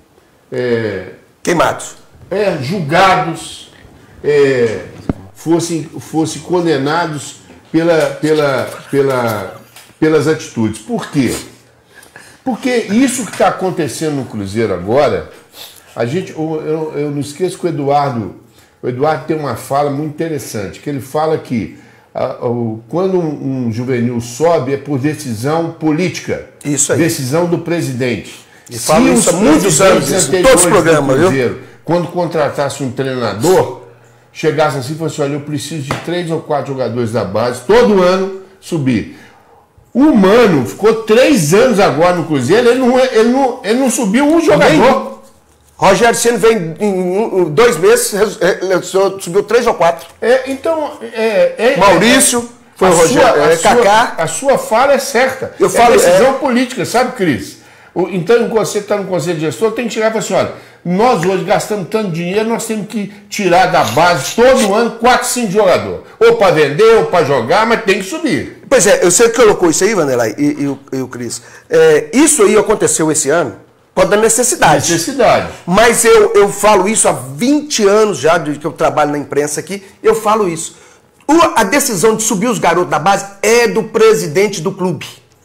É, queimados, é, julgados, é, fossem, fossem condenados pela, pela, pela, pelas atitudes. Por quê? Porque isso que está acontecendo no Cruzeiro agora, a gente, eu, eu, eu não esqueço que o Eduardo, o Eduardo tem uma fala muito interessante, que ele fala que a, a, quando um, um juvenil sobe é por decisão política, isso aí. Decisão do presidente. E falo isso há muitos anos, em todos os programas, Cruzeiro, viu? Quando contratasse um treinador, chegasse assim e falasse, olha, eu preciso de três ou quatro jogadores da base, todo ano subir. O Mano ficou três anos agora no Cruzeiro, ele não, ele não, ele não subiu um jogador. Rogério Ceni vem em dois meses, subiu três ou quatro. É, então, é, é, Maurício, é, foi o Rogério, é, Kaká. A sua fala é certa. Eu é falo, decisão é... política, sabe, Cris? Então, você está no conselho de gestor, tem que chegar e falar assim, olha, nós hoje gastamos tanto dinheiro, nós temos que tirar da base todo ano quatro, cinco jogadores. Ou para vender, ou para jogar, mas tem que subir. Pois é, eu sei que colocou isso aí, Vanderlei e, e, e o Cris. É, isso aí aconteceu esse ano, por da necessidade. Necessidade. Mas eu, eu falo isso há vinte anos já, de que eu trabalho na imprensa aqui, eu falo isso. O, a decisão de subir os garotos da base é do presidente do clube.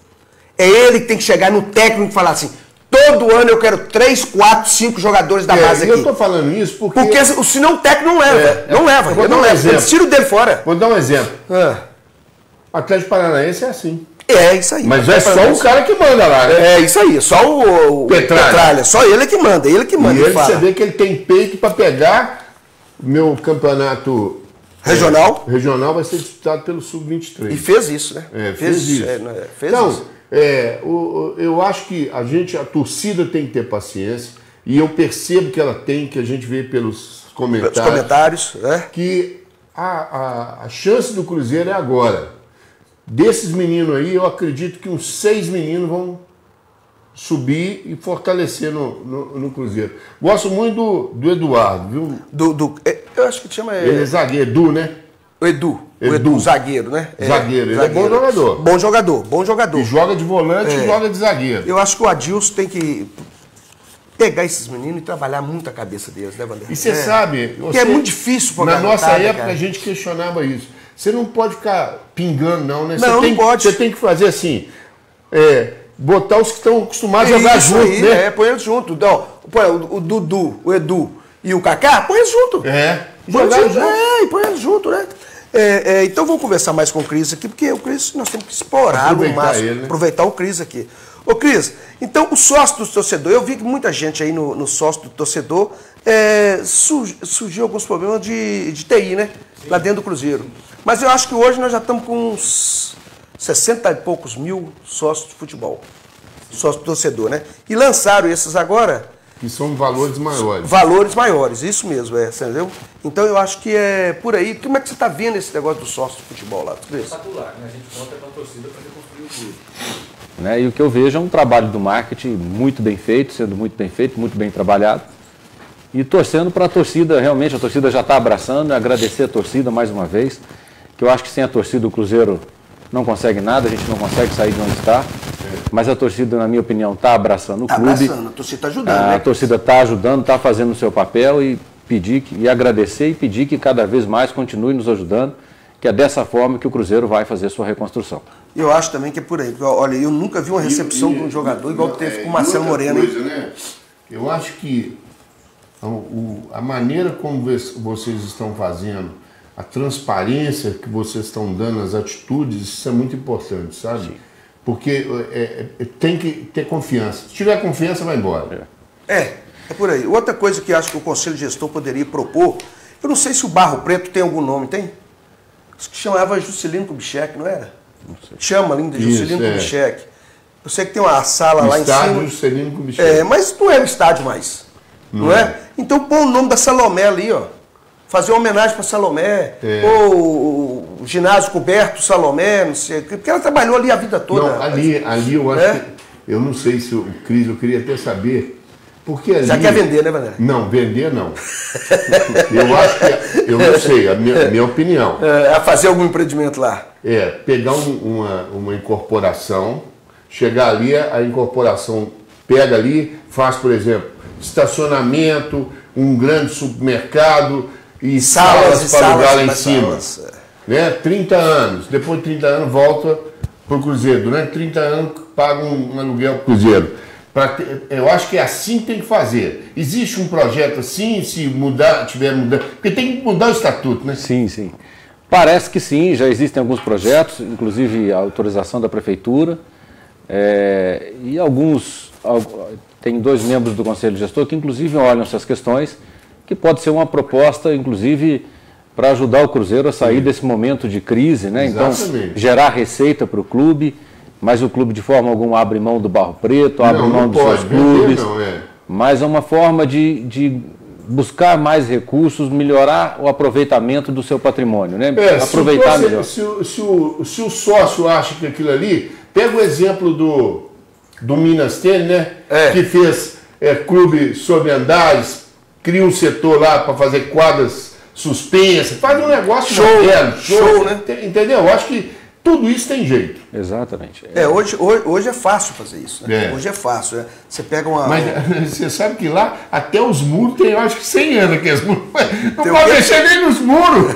É ele que tem que chegar no técnico e falar assim, todo ano eu quero três, quatro, cinco jogadores da é, base aqui. Eu estou falando isso porque... Porque senão o técnico não leva. É, não leva, eu não um leva. Eles tiram dele fora. Vou dar um exemplo. É. O Atlético Paranaense é assim. É, isso aí. Mas é só o cara que manda lá, né? É, isso aí. Só o, o Petralha. Petralha. Só ele que manda. Ele que manda. E ele, você vê que ele tem peito para pegar meu campeonato... Regional. É, regional vai ser disputado pelo sub vinte e três. E fez isso, né? É, fez, fez isso. É, fez então, isso. É, o, o, eu acho que a gente, a torcida tem que ter paciência, e eu percebo que ela tem, que a gente vê pelos comentários, pelos comentários é. que a, a, a chance do Cruzeiro é agora. Desses meninos aí, eu acredito que uns seis meninos vão subir e fortalecer no, no, no Cruzeiro. Gosto muito do, do Eduardo, viu? Do, do, eu acho que chama... Ele é zagueiro, Edu, né? O Edu, Edu. o Edu, zagueiro, né? Zagueiro, ele zagueiro. é bom jogador. Bom jogador, bom jogador. E joga de volante é. e joga de zagueiro. Eu acho que o Adilson tem que pegar esses meninos e trabalhar muito a cabeça deles, né, Vanderlei? E você é. sabe... Porque é muito difícil pra Na garotada, nossa época cara. a gente questionava isso. Você não pode ficar pingando, não, né? Você não, tem, não pode. Você tem que fazer assim... É, botar os que estão acostumados é a jogar isso junto, aí, né? É, põe eles junto. Então, põe o, o Dudu, o Edu e o Kaká, põe eles junto. É, jogar junto. É, e põe eles junto, né? É, é, então vamos conversar mais com o Cris aqui, porque o Cris nós temos que explorar no máximo, ele, né? aproveitar o Cris aqui. Ô Cris, então o sócio do torcedor, eu vi que muita gente aí no, no sócio do torcedor é, surgiu, surgiu alguns problemas de, de T I, né? Sim. Lá dentro do Cruzeiro. Mas eu acho que hoje nós já estamos com uns sessenta e poucos mil sócios de futebol. Sócio do torcedor, né? E lançaram esses agora, Que são valores maiores. Valores maiores, isso mesmo, é, entendeu? Então eu acho que é por aí. Como é que você está vendo esse negócio do sócio de futebol lá? Espetacular, né? A gente conta com a torcida para reconstruir o clube. Né? E o que eu vejo é um trabalho do marketing muito bem feito, sendo muito bem feito, muito bem trabalhado. E torcendo para a torcida, realmente, a torcida já está abraçando, agradecer a torcida mais uma vez, que eu acho que sem a torcida o Cruzeiro não consegue nada, a gente não consegue sair de onde está. Mas a torcida, na minha opinião, está abraçando o tá clube. Abraçando, a torcida está ajudando, a, né? A torcida está ajudando, está fazendo o seu papel e pedir que, e agradecer e pedir que cada vez mais continue nos ajudando, que é dessa forma que o Cruzeiro vai fazer sua reconstrução. Eu acho também que é por aí. Olha, eu nunca vi uma recepção e, e, de um jogador igual que teve é, com o Marcelo Moreno. Coisa, né? Eu acho que a, o, a maneira como vocês estão fazendo, a transparência que vocês estão dando, as atitudes, isso é muito importante, sabe? Sim. Porque é, é, tem que ter confiança. Se tiver confiança, vai embora. É, é por aí. Outra coisa que acho que o Conselho de Gestor poderia propor, eu não sei se o Barro Preto tem algum nome, tem? Acho que chamava Juscelino Kubitschek, não era? Não sei. Chama ainda Juscelino é. Kubitschek. Eu sei que tem uma sala o lá em cima. Juscelino Kubitschek. É, mas não é o estádio mais. Não, não é? é? Então põe o nome da Salomé ali, ó. Fazer uma homenagem para Salomé, é. ou o ginásio coberto Salomé, não sei, porque ela trabalhou ali a vida toda. Não, ali, ali eu acho é? que, eu não sei se o Cris, eu queria até saber, porque ali... Já quer vender, né, Valério? Não, vender não. eu acho que, eu não sei, a minha, minha opinião. É, a fazer algum empreendimento lá. É, pegar um, uma, uma incorporação, chegar ali, a incorporação pega ali, faz, por exemplo, estacionamento, um grande supermercado... E salas, salas para alugar lá em cima. Salas. Né? trinta anos. Depois de trinta anos, volta para o Cruzeiro. Durante trinta anos, paga um, um aluguel para o Cruzeiro. Pra ter, eu acho que é assim que tem que fazer. Existe um projeto assim, se mudar, tiver mudando. Porque tem que mudar o estatuto, né? Sim, sim. Parece que sim, já existem alguns projetos, inclusive a autorização da Prefeitura. É, e alguns. Tem dois membros do Conselho Gestor que, inclusive, olham essas questões, que pode ser uma proposta, inclusive, para ajudar o Cruzeiro a sair Sim. desse momento de crise, né? Então, gerar receita para o clube, mas o clube de forma alguma abre mão do Barro Preto, abre não, mão não dos pode, seus clubes, não, é. mas é uma forma de, de buscar mais recursos, melhorar o aproveitamento do seu patrimônio, né? É, Aproveitar se, melhor. Se, se, se, o, se o sócio acha que aquilo ali, pega o exemplo do, do Minas Tênis, né? É. Que fez é, clube sobre andares, cria um setor lá para fazer quadras suspensas, faz um negócio show, moderno, show, show, né? Entendeu? Eu acho que tudo isso tem jeito. Exatamente. É, hoje, hoje, hoje é fácil fazer isso, né? É. Hoje é fácil. É. Você pega uma... Mas você sabe que lá até os muros tem, eu acho que cem anos aqueles muros. Não tem pode mexer nem nos muros.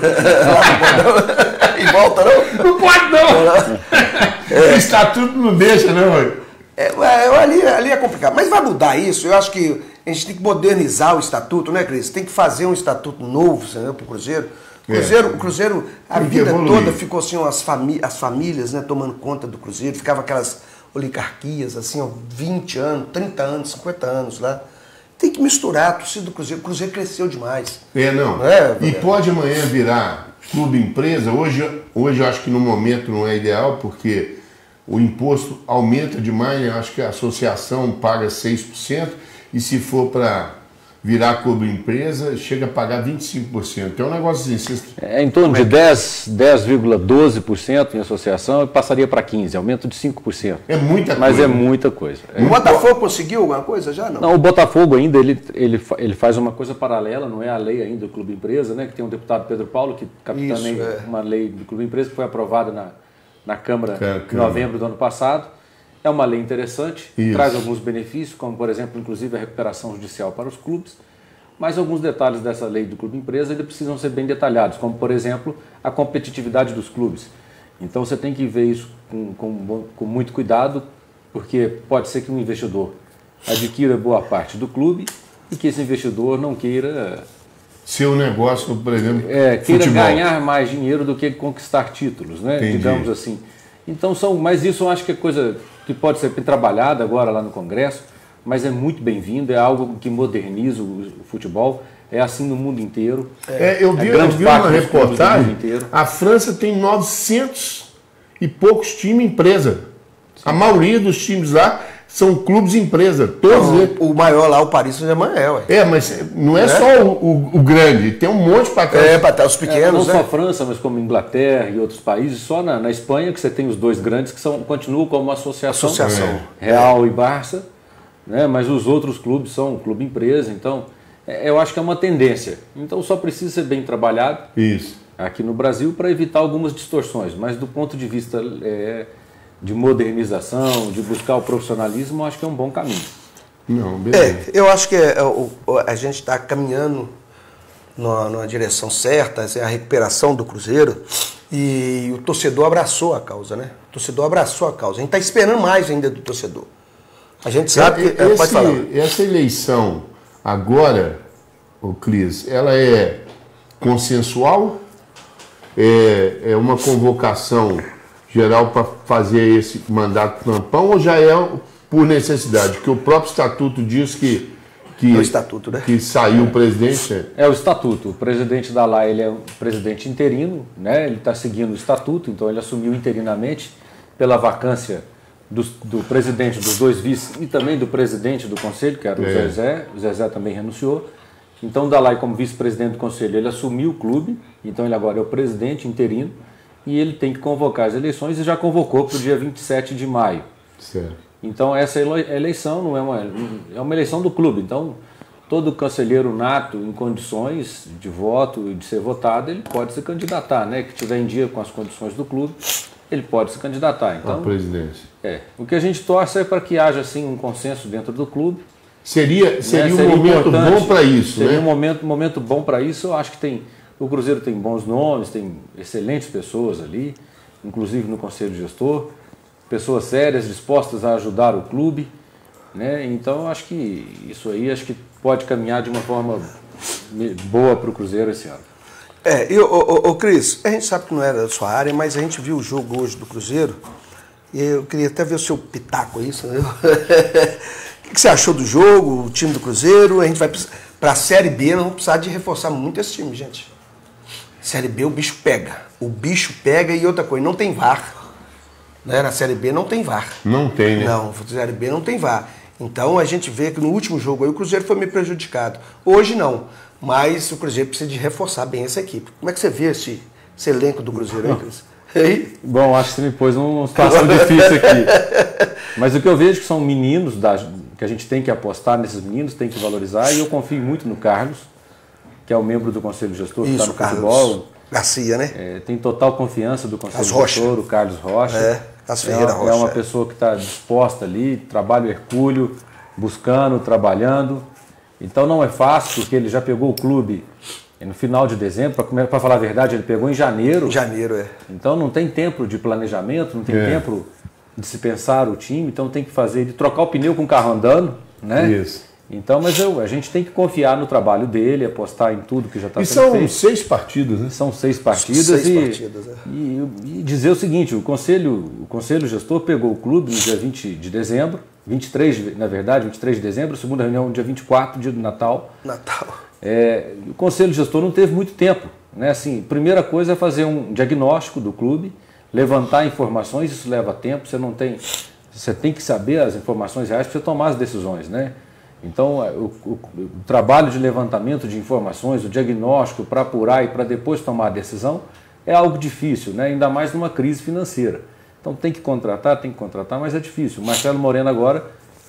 Em volta não? Não pode não. É. O estatuto não deixa não. É, ali, ali é complicado. Mas vai mudar isso. Eu acho que a gente tem que modernizar o estatuto, né, Cris? Tem que fazer um estatuto novo para o Cruzeiro. O Cruzeiro, é. o Cruzeiro a tem vida toda ficou assim, as, famí as famílias, né, tomando conta do Cruzeiro. Ficava aquelas oligarquias, assim, ó, vinte anos, trinta anos, cinquenta anos lá. Tem que misturar a torcida do Cruzeiro. O Cruzeiro cresceu demais. É, não. não é, e pode amanhã virar clube empresa. Hoje, hoje eu acho que no momento não é ideal, porque o imposto aumenta demais. Eu acho que a associação paga seis por cento. E se for para virar clube empresa, chega a pagar vinte e cinco por cento. Então é um negócio assim. É em torno de dez vírgula doze por cento em associação e passaria para quinze por cento, aumento de cinco por cento. É muita Mas coisa. Mas é muita coisa. O Botafogo conseguiu alguma coisa já? Não, não o Botafogo ainda ele, ele, ele faz uma coisa paralela, não é a lei ainda do clube empresa, né? Que tem um deputado Pedro Paulo que capitaneia é. uma lei do clube empresa que foi aprovada na, na Câmara em novembro do ano passado. É uma lei interessante, Isso. traz alguns benefícios, como, por exemplo, inclusive a recuperação judicial para os clubes, mas alguns detalhes dessa lei do clube empresa ainda precisam ser bem detalhados, como, por exemplo, a competitividade dos clubes. Então, você tem que ver isso com, com, com muito cuidado, porque pode ser que um investidor adquira boa parte do clube e que esse investidor não queira... Seu negócio, por exemplo, é, queira futebol. ganhar mais dinheiro do que conquistar títulos, né? Entendi. Digamos assim. Então, são, mas isso eu acho que é coisa que pode ser trabalhada agora lá no Congresso, mas é muito bem-vindo, é algo que moderniza o futebol, é assim no mundo inteiro. É, eu vi, eu vi uma reportagem, a França tem novecentos e poucos times empresa. Sim. A maioria dos times lá são clubes empresa, todos eles. O, o maior lá, o Paris Saint-Germain é, ué. É, mas não é, é? só o, o, o grande, tem um monte para trás. É, para trás, os pequenos, é, não né? só a França, mas como Inglaterra e outros países, só na, na Espanha que você tem os dois grandes que são, continuam como uma associação, associação. É. Real e Barça, né? Mas os outros clubes são clube empresa, então é, eu acho que é uma tendência. Então só precisa ser bem trabalhado. Isso. Aqui no Brasil para evitar algumas distorções, mas do ponto de vista é, de modernização, de buscar o profissionalismo, eu acho que é um bom caminho. Não, beleza. É, eu acho que é, a gente está caminhando numa, numa direção certa, é a recuperação do Cruzeiro, e o torcedor abraçou a causa, né? O torcedor abraçou a causa. A gente está esperando mais ainda do torcedor. A gente sabe que... Esse, pode falar. Essa eleição agora, ô Cris, ela é consensual? É, é uma convocação geral para fazer esse mandato tampão ou já é por necessidade? Porque o próprio estatuto diz que, que, é o estatuto, né? que saiu o presidente. É o estatuto. O presidente da L A I ele é um presidente interino, né? Ele está seguindo o estatuto, então ele assumiu interinamente pela vacância do, do presidente, dos dois vices e também do presidente do conselho, que era o É. Zezé. O Zezé também renunciou. Então o Dalai, como vice-presidente do conselho, ele assumiu o clube, então ele agora é o presidente interino e ele tem que convocar as eleições e já convocou para o dia vinte e sete de maio. Certo. Então essa eleição não é uma, é uma eleição do clube, então todo conselheiro nato em condições de voto e de ser votado, ele pode se candidatar, né? Que tiver em dia com as condições do clube, ele pode se candidatar. Então, a presidência. É, o que a gente torce é para que haja assim um consenso dentro do clube. Seria, seria, né? um Seria momento bom para isso, seria né? um momento, momento bom para isso. Eu acho que tem, o Cruzeiro tem bons nomes, tem excelentes pessoas ali, inclusive no Conselho Gestor, pessoas sérias, dispostas a ajudar o clube, né? Então eu acho que isso aí acho que pode caminhar de uma forma boa para o Cruzeiro esse ano. É, e ô, Cris, a gente sabe que não era da sua área, mas a gente viu o jogo hoje do Cruzeiro e eu queria até ver o seu pitaco aí, entendeu? O que você achou do jogo, o time do Cruzeiro? A gente vai para a Série B, nós vamos precisar de reforçar muito esse time, gente. Série B o bicho pega. O bicho pega e outra coisa, não tem V A R. Né? Na Série B não tem V A R. Não tem, né? Não, na Série B não tem V A R. Então a gente vê que no último jogo aí o Cruzeiro foi meio prejudicado. Hoje não, mas o Cruzeiro precisa de reforçar bem essa equipe. Como é que você vê esse, esse elenco do Cruzeiro aí, Cris? Aí? Bom, acho que você me pôs numa situação difícil aqui. Mas o que eu vejo que são meninos, da, que a gente tem que apostar nesses meninos, tem que valorizar, e eu confio muito no Carlos, que é o membro do Conselho Gestor, que está no Carlos futebol. Garcia, né? É, tem total confiança do Conselho As Rocha. Gestor, o Carlos Rocha. É, Carlos Ferreira é, Rocha. É uma é. pessoa que está disposta ali, trabalho hercúleo, buscando, trabalhando. Então não é fácil, porque ele já pegou o clube no final de dezembro, para falar a verdade, ele pegou em janeiro. Em janeiro, é. Então não tem tempo de planejamento, não tem É. tempo de se pensar o time, então tem que fazer, de trocar o pneu com o carro andando, né? Isso. Então, mas eu, a gente tem que confiar no trabalho dele, apostar em tudo que já está E sendo são feito. seis partidas, né? São seis partidas, Seis e, partidas, é. e, e dizer o seguinte, o conselho, o conselho gestor pegou o clube no dia vinte de dezembro, vinte e três, na verdade, vinte e três de dezembro, segunda reunião no dia vinte e quatro, dia do Natal. Natal. É, o conselho gestor não teve muito tempo, né? Assim, primeira coisa é fazer um diagnóstico do clube, levantar informações, isso leva tempo, você não tem, você tem que saber as informações reais para você tomar as decisões, né? Então, o, o, o trabalho de levantamento de informações, o diagnóstico para apurar e para depois tomar a decisão é algo difícil, né? Ainda mais numa crise financeira. Então tem que contratar, tem que contratar, mas é difícil. O Marcelo Moreno agora,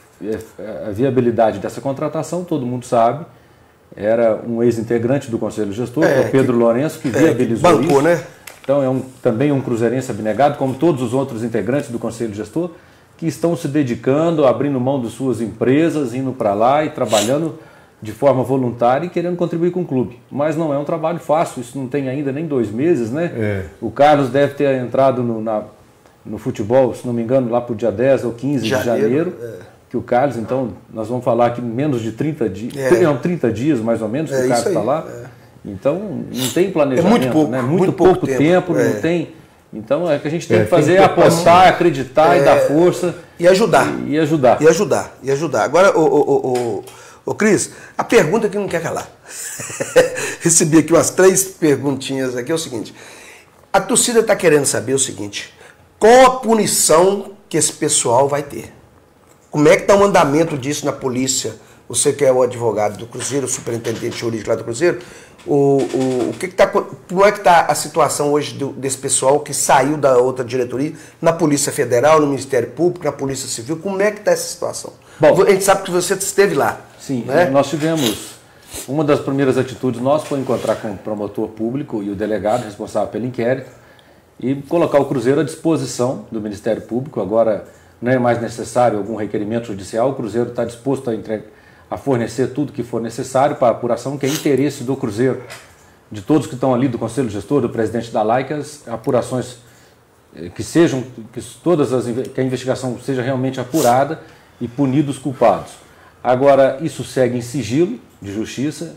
a viabilidade dessa contratação, todo mundo sabe, era um ex-integrante do Conselho Gestor, É, que é o Pedro que- Lourenço, que é, viabilizou que bancou, isso. né? Então é um, também um cruzeirense abnegado, como todos os outros integrantes do Conselho Gestor, que estão se dedicando, abrindo mão de suas empresas, indo para lá e trabalhando de forma voluntária e querendo contribuir com o clube. Mas não é um trabalho fácil, isso não tem ainda nem dois meses, né? É. O Carlos deve ter entrado no, na, no futebol, se não me engano, lá para o dia dez ou quinze de Janeiro, janeiro. é. Que o Carlos, então, nós vamos falar que menos de trinta dias, É. não, trinta dias mais ou menos, que É o Carlos isso aí, está lá. é. Então, não tem planejamento, É muito pouco, né? Muito, muito pouco, pouco tempo, tempo, não é. tem. Então, é que a gente tem É, que fazer tem é que ter apostar, acreditar e dar força E ajudar. e, e ajudar. E ajudar, e ajudar. Agora, ô, ô, ô, ô, ô Cris, a pergunta que não quer calar. Recebi aqui umas três perguntinhas aqui, é o seguinte. A torcida está querendo saber o seguinte, qual a punição que esse pessoal vai ter? Como é que está o andamento disso na polícia? Você que é o advogado do Cruzeiro, o superintendente jurídico lá do Cruzeiro, o, o, o que que tá, como é que está a situação hoje do, desse pessoal que saiu da outra diretoria, na Polícia Federal, no Ministério Público, na Polícia Civil? Como é que está essa situação? Bom, a gente sabe que você esteve lá. Sim, né? Nós tivemos, uma das primeiras atitudes nossas foi encontrar com o promotor público e o delegado responsável pelo inquérito e colocar o Cruzeiro à disposição do Ministério Público. Agora não é mais necessário algum requerimento judicial, o Cruzeiro está disposto a, entre... a fornecer tudo que for necessário para a apuração, que é interesse do Cruzeiro, de todos que estão ali, do Conselho Gestor, do presidente da Laicas, apurações que sejam, que todas as, que a investigação seja realmente apurada e punidos os culpados. Agora, isso segue em sigilo de justiça,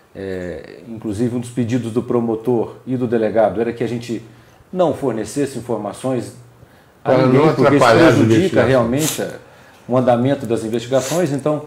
é, inclusive um dos pedidos do promotor e do delegado era que a gente não fornecesse informações a para ninguém, não porque isso atrapalhar prejudica realmente o andamento das investigações. Então,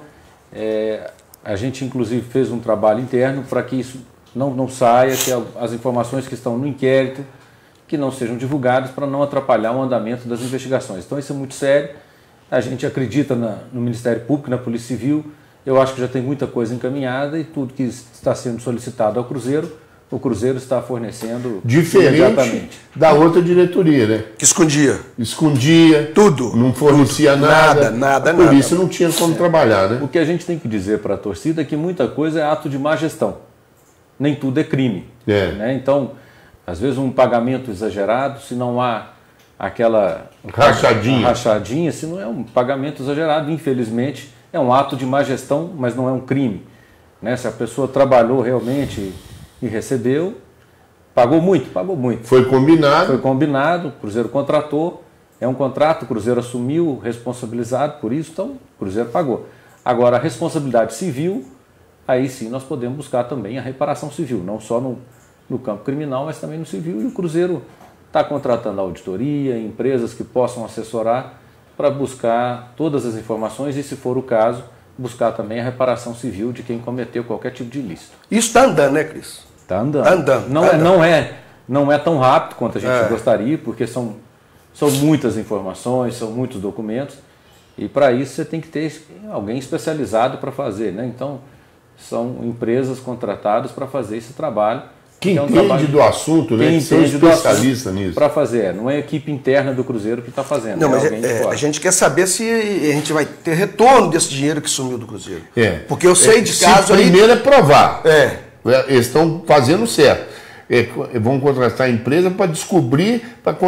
é, a gente inclusive fez um trabalho interno para que isso não, não saia, que as informações que estão no inquérito, que não sejam divulgadas para não atrapalhar o andamento das investigações. Então isso é muito sério, a gente acredita na, no Ministério Público, na Polícia Civil, eu acho que já tem muita coisa encaminhada e tudo que está sendo solicitado ao Cruzeiro, o Cruzeiro está fornecendo diferente da outra diretoria, né? Que escondia. Escondia. Tudo. Não fornecia tudo, nada. Nada, nada, a nada. polícia não tinha como é. trabalhar, né? O que a gente tem que dizer para a torcida é que muita coisa é ato de má gestão. Nem tudo é crime. É. Né? Então, às vezes um pagamento exagerado, se não há aquela rachadinha. rachadinha, se não é um pagamento exagerado, infelizmente, é um ato de má gestão, mas não é um crime. Né? Se a pessoa trabalhou realmente e recebeu, pagou muito, pagou muito. Foi combinado. Foi combinado, o Cruzeiro contratou, é um contrato, o Cruzeiro assumiu, responsabilizado por isso, então o Cruzeiro pagou. Agora, a responsabilidade civil, aí sim nós podemos buscar também a reparação civil, não só no, no campo criminal, mas também no civil, e o Cruzeiro está contratando a auditoria, empresas que possam assessorar para buscar todas as informações e, se for o caso, buscar também a reparação civil de quem cometeu qualquer tipo de ilícito. Isso está andando, né, Cris? Está andando. Tá andando. Não, tá é, andando. não, é, não é tão rápido quanto a gente É. gostaria, porque são, são muitas informações, são muitos documentos, e para isso você tem que ter alguém especializado para fazer. Né? Então, são empresas contratadas para fazer esse trabalho. Quem é um entende trabalho, do assunto, né? quem Que são entende do especialista assunto nisso. para fazer. Não é a equipe interna do Cruzeiro que está fazendo. Não, é mas alguém de é, fora. a gente quer saber se a gente vai ter retorno desse dinheiro que sumiu do Cruzeiro. É. Porque eu sei de Se caso aí... primeiro é provar. É. Eles estão fazendo certo. É, vão contratar a empresa para descobrir,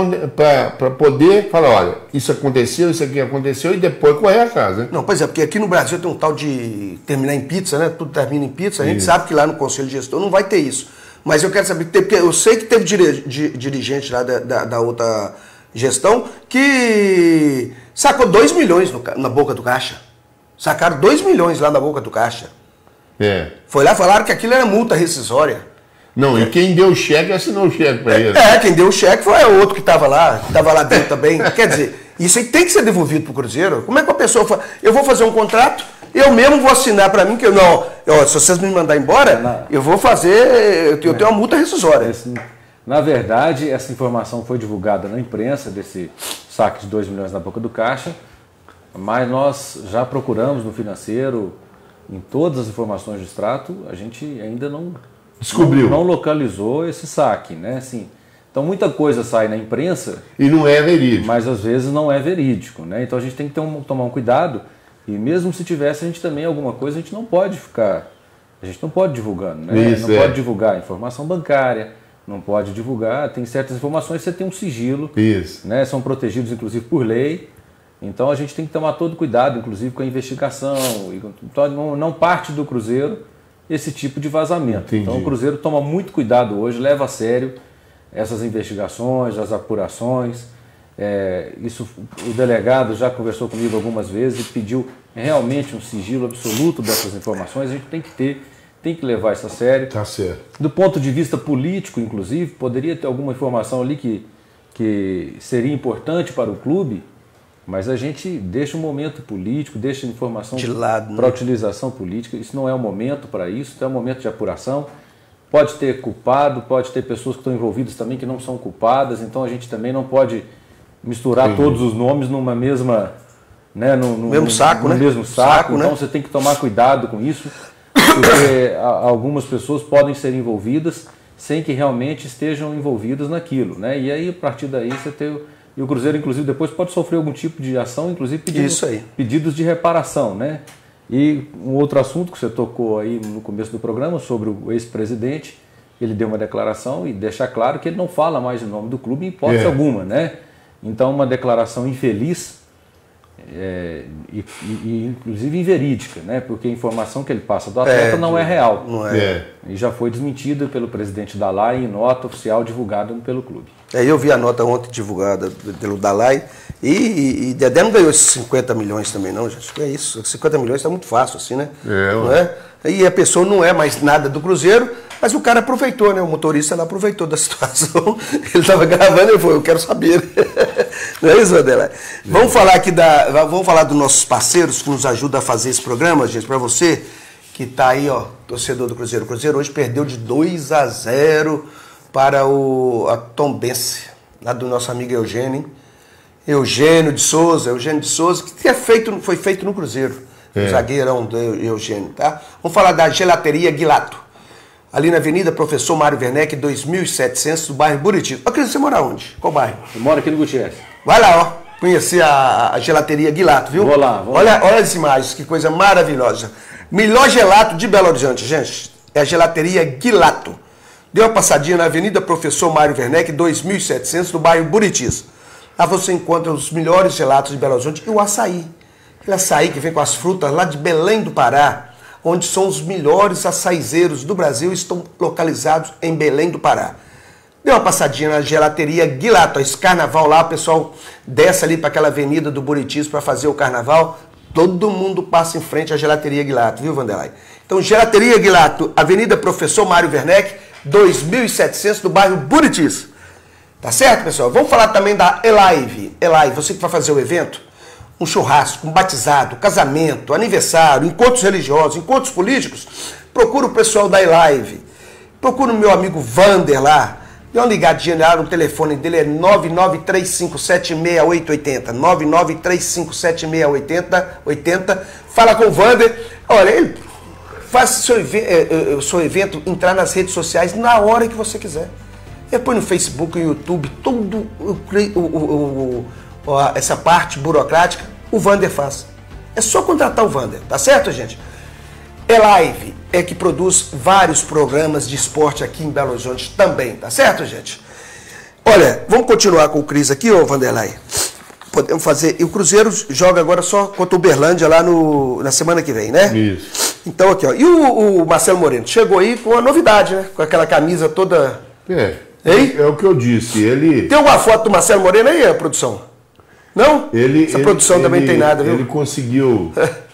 para poder falar, olha, isso aconteceu, isso aqui aconteceu, e depois correr atrás, né? Não, pois é, porque aqui no Brasil tem um tal de terminar em pizza, né? Tudo termina em pizza. A gente Isso. sabe que lá no Conselho de Gestor não vai ter isso. Mas eu quero saber, porque eu sei que teve dire, di, dirigente lá da, da, da outra gestão que sacou dois milhões no, na boca do caixa. Sacaram dois milhões lá na boca do caixa. É. Foi lá e falaram que aquilo era multa rescisória. Não, e quem deu o cheque assinou o cheque para ele. É, quem deu o cheque foi o outro que estava lá, que estava lá dentro também. Quer dizer, isso aí tem que ser devolvido para o Cruzeiro. Como é que a pessoa fala, eu vou fazer um contrato, eu mesmo vou assinar para mim, que eu não, ó, se vocês me mandarem embora, eu vou fazer, eu tenho uma multa rescisória. Esse, na verdade, essa informação foi divulgada na imprensa, desse saque de dois milhões na boca do caixa, mas nós já procuramos no financeiro, em todas as informações do extrato, a gente ainda não... Descobriu. Não, não localizou esse saque, né? Assim, então muita coisa sai na imprensa E não é verídico. mas às vezes não é verídico, né? Então a gente tem que ter um, tomar um cuidado, e mesmo se tivesse a gente também alguma coisa, a gente não pode ficar, a gente não pode divulgando, né? Isso, não é. pode divulgar informação bancária, não pode divulgar, tem certas informações que você tem um sigilo, Isso. né? São protegidos inclusive por lei, então a gente tem que tomar todo cuidado, inclusive com a investigação, e com- então não, não parte do Cruzeiro esse tipo de vazamento. Entendi. Então o Cruzeiro toma muito cuidado hoje, leva a sério essas investigações, as apurações. É, isso, o delegado já conversou comigo algumas vezes e pediu realmente um sigilo absoluto dessas informações. A gente tem que ter, tem que levar isso a sério. Tá certo. Do ponto de vista político, inclusive, poderia ter alguma informação ali que, que seria importante para o clube, mas a gente deixa o momento político, deixa a informação De lado, né? para utilização política. Isso não é o momento para isso, é um momento de apuração. Pode ter culpado, pode ter pessoas que estão envolvidas também que não são culpadas, então a gente também não pode misturar Entendi. todos os nomes numa mesma, né, no, no mesmo saco, no né? mesmo saco, saco então né? você tem que tomar cuidado com isso, porque algumas pessoas podem ser envolvidas sem que realmente estejam envolvidas naquilo, né? E aí, a partir daí, você tem... E o Cruzeiro, inclusive, depois pode sofrer algum tipo de ação, inclusive pedindo, isso aí. pedidos de reparação, né? E um outro assunto que você tocou aí no começo do programa, sobre o ex-presidente, ele deu uma declaração e deixa claro que ele não fala mais em nome do clube em hipótese é. alguma, né? Então, uma declaração infeliz, é, e, e inclusive inverídica, né? Porque a informação que ele passa do atleta é, não é real. Não é. É. E já foi desmentida pelo presidente Dalai em nota oficial divulgada pelo clube. É, eu vi a nota ontem divulgada pelo Dalai e, e, e Dedé não ganhou esses cinquenta milhões também não, gente. Que é isso, cinquenta milhões está muito fácil assim, né? É, não é? E a pessoa não é mais nada do Cruzeiro, mas o cara aproveitou, né? O motorista lá aproveitou da situação. Ele estava gravando e falou, eu quero saber. Não é isso, Adela? Vamos falar aqui da. Vamos falar dos nossos parceiros que nos ajudam a fazer esse programa, gente, para você que está aí, ó, torcedor do Cruzeiro. O Cruzeiro hoje perdeu de dois a zero para o a Tombense, lá do nosso amigo Eugênio, hein? Eugênio de Souza, Eugênio de Souza, que é feito, foi feito no Cruzeiro. É. O zagueirão do Eugênio, tá? Vamos falar da Gelateria Gilato, ali na Avenida Professor Mário Werneck, dois mil e setecentos, do bairro Buriti. Ô, Cris, você mora onde? Qual bairro? Eu moro aqui no Gutierrez. Vai lá, ó, conhecer a, a Gelateria Gilato, viu? Vou lá, vou olha, lá. Olha as imagens, que coisa maravilhosa. Melhor gelato de Belo Horizonte, gente, é a Gelateria Gilato. Dê uma passadinha na Avenida Professor Mário Werneck, dois mil e setecentos, do bairro Buritis. Lá você encontra os melhores gelatos de Belo Horizonte e o açaí. Aquele açaí que vem com as frutas lá de Belém do Pará, onde são os melhores açaizeiros do Brasil, estão localizados em Belém do Pará. Dê uma passadinha na Gelateria Gilato. Esse carnaval lá, o pessoal desce ali para aquela avenida do Buritis para fazer o carnaval. Todo mundo passa em frente à Gelateria Gilato, viu, Vanderlei? Então, Gelateria Gilato, Avenida Professor Mário Werneck, dois mil e setecentos, do bairro Buritis. Tá certo, pessoal? Vamos falar também da Elive. Elive, você que vai fazer o evento, um churrasco, um batizado, casamento, aniversário, encontros religiosos, encontros políticos, procura o pessoal da Elive. Procura o meu amigo Vander lá. Dê uma ligadinha lá, o telefone dele é nove nove três cinco sete seis oito oito zero, nove nove três cinco sete seis oito zero. Fala com o Vander. Olha, ele faz seu, o seu evento entrar nas redes sociais na hora que você quiser. Ele põe no Facebook, no YouTube, todo o, o, o, o, essa parte burocrática, o Vander faz. É só contratar o Vander, tá certo, gente? Elive é que produz vários programas de esporte aqui em Belo Horizonte também, tá certo, gente? Olha, vamos continuar com o Cris aqui, ô Vanderlei. Podemos fazer. E o Cruzeiro joga agora só contra o Uberlândia lá no, na semana que vem, né? Isso. Então aqui, ó. E o, o Marcelo Moreno chegou aí com uma novidade, né? Com aquela camisa toda. É. Hein? É o que eu disse. Ele. Tem alguma foto do Marcelo Moreno aí, a produção? Não? Ele, Essa ele, produção ele, também não tem nada, viu? Ele conseguiu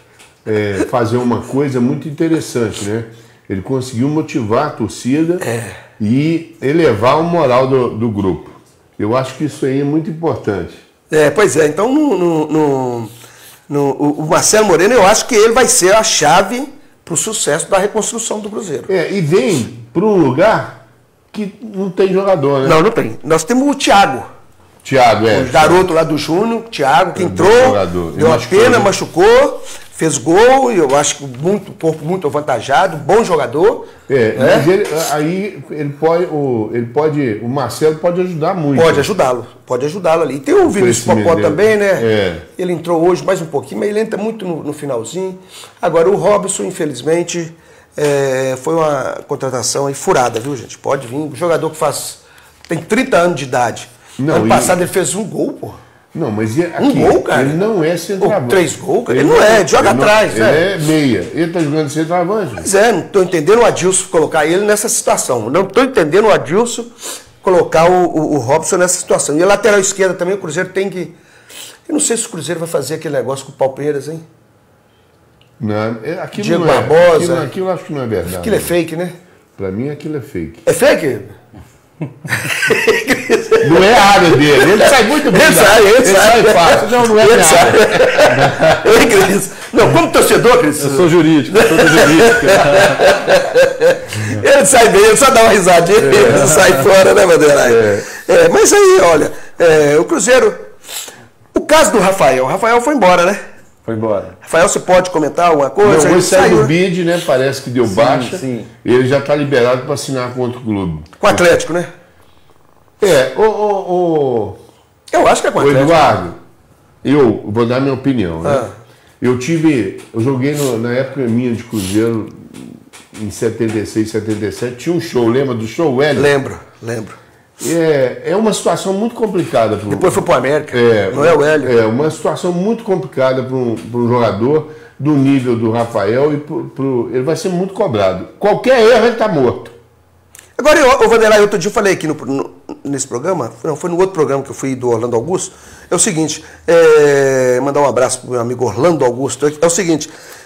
é, fazer uma coisa muito interessante, né? Ele conseguiu motivar a torcida é. e elevar o moral do, do grupo. Eu acho que isso aí é muito importante. É, pois é. Então, no, no, no, no, o Marcelo Moreno, eu acho que ele vai ser a chave para o sucesso da reconstrução do Cruzeiro. É, e vem para um lugar que não tem jogador, né? Não, não tem. Nós temos o Thiago. Thiago, é. O garoto lá do Júnior, Thiago, que É, entrou, jogador. deu Ele uma machucou, pena, né? machucou, fez gol, e eu acho que muito, corpo muito avantajado, bom jogador. É, né? mas ele, aí ele pode, o, ele pode, o Marcelo pode ajudar muito. Pode ajudá-lo, pode ajudá-lo ali. Tem o Vinícius Popó dele. também, né? É. Ele entrou hoje mais um pouquinho, mas ele entra muito no, no finalzinho. Agora, o Robson, infelizmente, é, foi uma contratação aí furada, viu, gente? Pode vir, um jogador que faz, tem trinta anos de idade. Não, ano e- passado ele fez um gol, pô. Não, mas e aqui, Um gol, cara? ele não é centroavante. Ou três gols, cara? Ele não é, ele joga ele não- atrás, ele né? é meia. Ele tá jogando centroavante. Pois é, não estou entendendo o Adilson colocar ele nessa situação. Não estou entendendo o Adilson colocar o, o, o Robson nessa situação. E a lateral esquerda também, o Cruzeiro tem que... Eu não sei se o Cruzeiro vai fazer aquele negócio com o Palmeiras, hein? Não, é- aquilo Diego não é. Barbosa. Aquilo, aquilo eu acho que não é verdade. Aquilo é fake, né? Pra mim aquilo é fake. É fake? Não é a área dele. Ele sai muito bem. Ele da- sai, ele sai. fácil. Não, não é Ele minha sai. área. Ei, Cris. Não, como torcedor, Cris. Eu sou jurídico, eu sou do jurídico. Ele sai bem, ele só dá uma risadinha e ele sai fora, né, Vanderlei? É. É, mas aí, olha, é, o Cruzeiro... O caso do Rafael, o Rafael foi embora, né? Foi embora. Rafael, você pode comentar alguma coisa? Não, Ele hoje saiu saiu, do né? bid, né? Parece que deu Sim, baixa. sim. Ele já está liberado para assinar com outro clube. Com o Atlético, né? É, ô, ô, ô, Eu acho que é com o ô Atlético. Eduardo, eu vou dar minha opinião, né? Ah. Eu tive, eu joguei no- na época minha de Cruzeiro, em setenta e seis, setenta e sete, tinha um show, lembra do show, Hélio? Lembro, lembro. É, é uma situação muito complicada pro, Depois foi pro América. É, não é o Hélio. É uma situação muito complicada para um, pra um jogador do nível do Rafael e pro, pro- ele vai ser muito cobrado. Qualquer erro ele está morto. Agora, eu, o Vanderlei, outro dia eu falei aqui no, no- nesse programa, não, foi no outro programa que eu fui do Orlando Augusto, é o seguinte, é, mandar um abraço pro meu amigo Orlando Augusto, é o seguinte,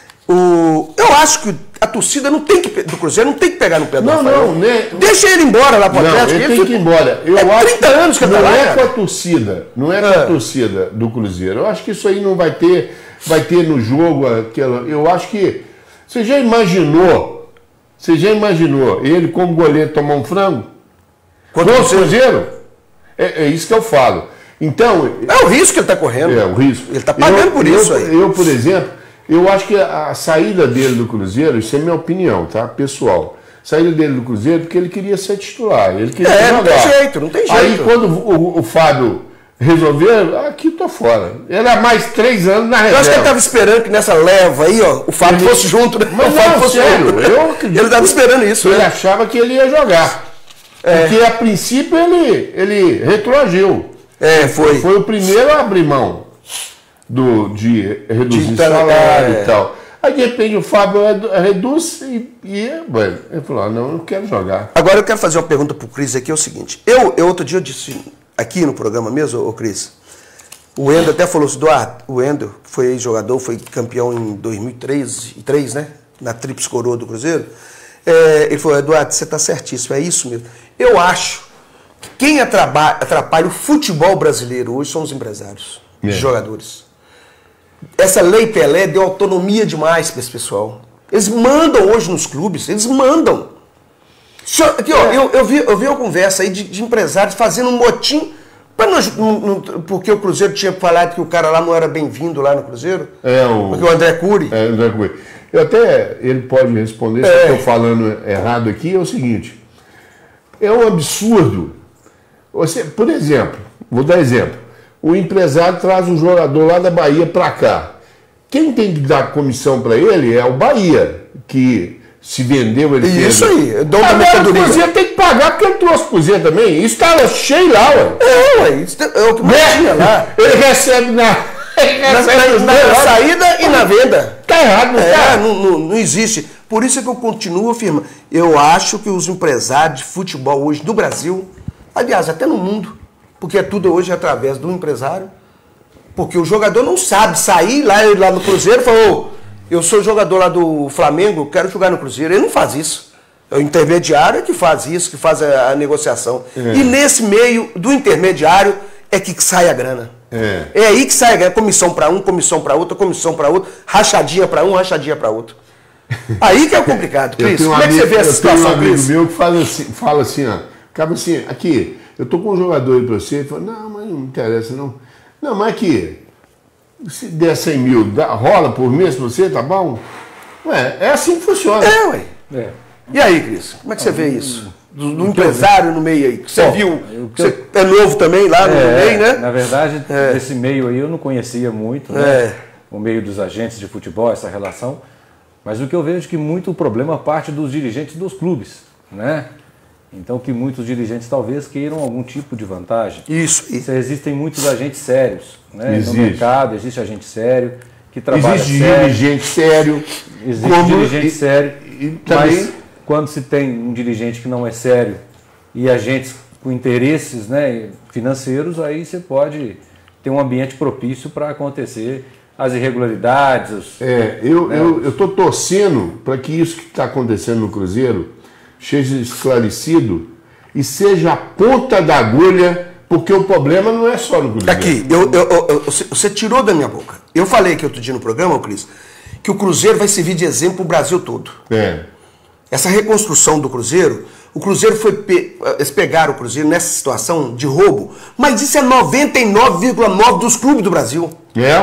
o, eu acho que a torcida não tem que, do Cruzeiro não tem que pegar no pé do Não, Rafael. não, né? Deixa ele embora lá pro Não, Atlético. ele tem fica- que ir embora. Eu é acho trinta anos que ele não tá lá, é cara. com a torcida, não é com É. a torcida do Cruzeiro. Eu acho que isso aí não vai ter, vai ter no jogo aquela. Eu acho que você já imaginou, você já imaginou ele como goleiro tomar um frango? Contra o Contra o Cruzeiro. Cruzeiro? É, é isso que eu falo. Então, É o risco que ele tá correndo. é o risco. Ele tá pagando eu, por eu, isso aí. Eu, por exemplo, eu acho que a, a saída dele do Cruzeiro, isso é minha opinião, tá, pessoal? Saída dele do Cruzeiro porque ele queria ser titular, ele queria É, jogar. não tem jeito, não tem Aí jeito. quando o, o, o Fábio resolveu, aqui tô fora. Ele há mais três anos na Eu reserva. acho que ele tava esperando que nessa leva aí, ó, o Fábio Ele- fosse junto, né? Mas o Fábio não, fosse sério, junto. eu acredito. Ele tava esperando isso, Ele né? achava que ele ia jogar. É. Porque a princípio ele, ele retroagiu. É, foi. Foi o primeiro a abrir mão do, de reduzir De o então, salário é. e tal. Aí de repente o Fábio redu- reduz e, e bueno, ele falou, ah, não, eu não quero jogar. Agora eu quero fazer uma pergunta pro Cris aqui, é o seguinte. Eu, eu outro dia eu disse aqui no programa mesmo, ô Cris, o Endo até falou assim, Eduardo, o Endo foi jogador, foi campeão em dois mil e três, né? Na Tríplice Coroa do Cruzeiro. É, ele falou, Eduardo, você está certíssimo, é isso mesmo. Eu acho que quem atrapalha, atrapalha o futebol brasileiro hoje são os empresários, É. os jogadores. Essa lei Pelé deu autonomia demais para esse pessoal. Eles mandam hoje nos clubes, eles mandam. Só- Aqui, ó, eu, eu, vi, eu vi uma conversa aí de, de empresários fazendo um motim, pra não, não- não- porque o Cruzeiro tinha falado que o cara lá não era bem-vindo lá no Cruzeiro. É, o- Porque o André Cury. É, André Coelho. Eu até, ele pode me responder se É. eu estou falando errado aqui, é o seguinte, é um absurdo. Você, por exemplo, vou dar exemplo, o empresário traz um jogador lá da Bahia para cá. Quem tem que dar comissão para ele é o Bahia, que se vendeu, ele fez. Isso aí, é dono da Agora o mercadoria. Cruzeiro tem que pagar porque ele trouxe o Cruzeiro também. Isso está cheio lá, ué. É, ué, isso é o que mais tinha lá. Ele recebe na... Ele Na, recebe na- nos na dois saída e na venda. Tá errado, não É, tá? não, não, não existe. Por isso é que eu continuo afirmando. Eu acho que os empresários de futebol hoje do Brasil, aliás, até no mundo, porque é tudo hoje através do empresário, porque o jogador não sabe sair lá, lá no Cruzeiro e falar, ô, eu sou jogador lá do Flamengo, quero jogar no Cruzeiro. Ele não faz isso. É o intermediário que faz isso, que faz a, a negociação. É. E nesse meio do intermediário é que sai a grana. É. É aí que sai a grana. Comissão para um, comissão para outro, comissão para outro, rachadinha para um, rachadinha para outro. Aí que é o complicado, Eu Cris. tenho um Como é que você amigo- vê essa eu tenho um situação, amigo Cris? meu que fala assim, fala assim, ó, acaba assim, aqui, eu tô com um jogador aí pra você, ele fala, não, mas não interessa não. Não, mas aqui, se der cem mil, dá, rola por mês pra você, tá bom? Ué, é assim que funciona. É, ué. É. E aí, Cris? Como é que você vê isso? Do, do empresário no meio aí. que Você Bom, viu, eu- você é novo também lá no É, meio, né? Na verdade, esse meio aí eu não conhecia muito, né? É. O meio dos agentes de futebol, essa relação. Mas o que eu vejo é que muito o problema parte dos dirigentes dos clubes, né? Então que muitos dirigentes talvez queiram algum tipo de vantagem. Isso. E- Isso, existem muitos agentes sérios, né? Existe. No mercado existe agente sério que trabalha Existe sério. dirigente sério. Existe como- dirigente e- sério, e também- mas quando se tem um dirigente que não é sério e agentes com interesses, né, financeiros, aí você pode ter um ambiente propício para acontecer as irregularidades. Os... É, eu eu estou torcendo para que isso que está acontecendo no Cruzeiro seja esclarecido e seja a ponta da agulha, porque o problema não é só no Cruzeiro. Aqui, eu, eu- eu- eu- você- você tirou da minha boca. Eu falei que outro dia no programa, ô Cris, que o Cruzeiro vai servir de exemplo para o Brasil todo. É. Essa reconstrução do Cruzeiro, o Cruzeiro foi. Pe... Eles pegaram o Cruzeiro nessa situação de roubo, mas isso é noventa e nove vírgula nove por cento dos clubes do Brasil. É, ué.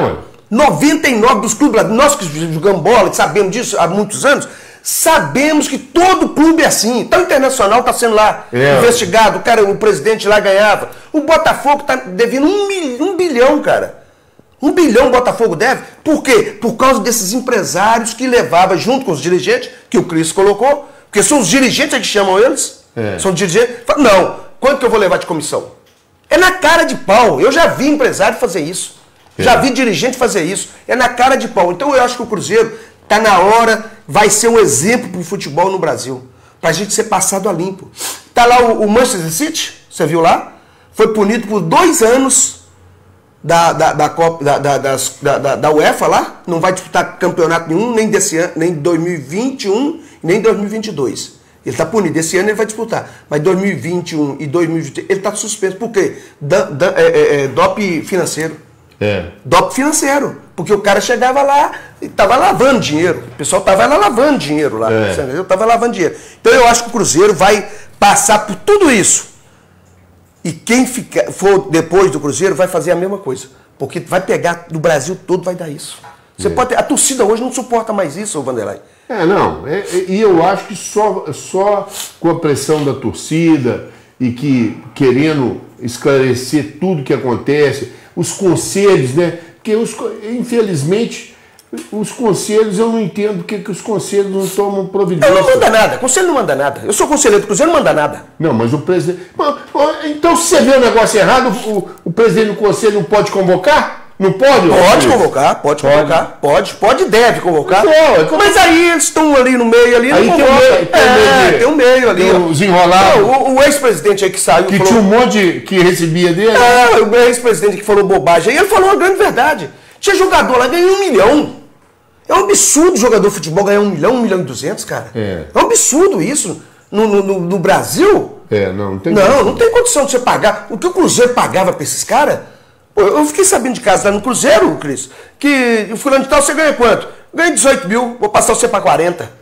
noventa e nove dos clubes, nós que jogamos bola, que sabemos disso há muitos anos, sabemos que todo clube é assim. Então o Internacional está sendo lá é. investigado, o, cara, o presidente lá ganhava. O Botafogo está devendo um, mil, um bilhão, cara. Um bilhão o Botafogo deve. Por quê? Por causa desses empresários que levava junto com os dirigentes, que o Cris colocou, porque são os dirigentes que chamam eles. É. São dirigentes. Não, quanto que eu vou levar de comissão? É na cara de pau. Eu já vi empresário fazer isso. É. Já vi dirigente fazer isso. É na cara de pau. Então eu acho que o Cruzeiro está na hora, vai ser um exemplo para o futebol no Brasil. Para a gente ser passado a limpo. Está lá o, o Manchester City, você viu lá? Foi punido por dois anos da, da, da, Copa, da, da, das, da, da, da UEFA lá. Não vai disputar campeonato nenhum, nem desse ano, nem dois mil e vinte e um, nem dois mil e vinte e dois. Ele está punido. Esse ano ele vai disputar. Mas dois mil e vinte e um e dois mil e vinte ele está suspenso. Por quê? Da, da, é, é, é, doping financeiro. É. Doping financeiro. Porque o cara chegava lá e estava lavando dinheiro. O pessoal estava lá lavando dinheiro lá. É. Eu estava lavando dinheiro. Então eu acho que o Cruzeiro vai passar por tudo isso. E quem ficar, for depois do Cruzeiro vai fazer a mesma coisa. Porque vai pegar, do Brasil todo vai dar isso. Você é. pode ter, a torcida hoje não suporta mais isso, ô Vanderlei. É, não. É, e eu acho que só, só com a pressão da torcida e que querendo esclarecer tudo que acontece, os conselhos, né? Porque, os, infelizmente, os conselhos, eu não entendo porque que os conselhos não tomam providência. Eu não manda nada. Conselho não manda nada. Eu sou conselheiro do Cruzeiro, não manda nada. Não, mas o presidente... Então, se você vê um negócio errado, o, o presidente do conselho não pode convocar? Não pode? Pode convocar, pode, pode convocar. Pode, pode e deve convocar. Não, mas aí eles estão ali no meio, ali, aí não tem, um meio, tem, é, um tem um meio ali. Os enrolados. O, o ex-presidente aí que saiu... Que falou, tinha um monte que recebia dele. É, o ex-presidente que falou bobagem aí, ele falou uma grande verdade. Tinha jogador lá, ganhou um milhão. É um absurdo o jogador de futebol ganhar um milhão, um milhão e duzentos, cara. É, é um absurdo isso. No, no, no Brasil... É, não, não tem Não, condição. não tem condição de você pagar. O que o Cruzeiro pagava pra esses caras... Eu fiquei sabendo de casa lá no Cruzeiro, Cris, que o fulano de tal, você ganha quanto? Ganha dezoito mil, vou passar você para quarenta.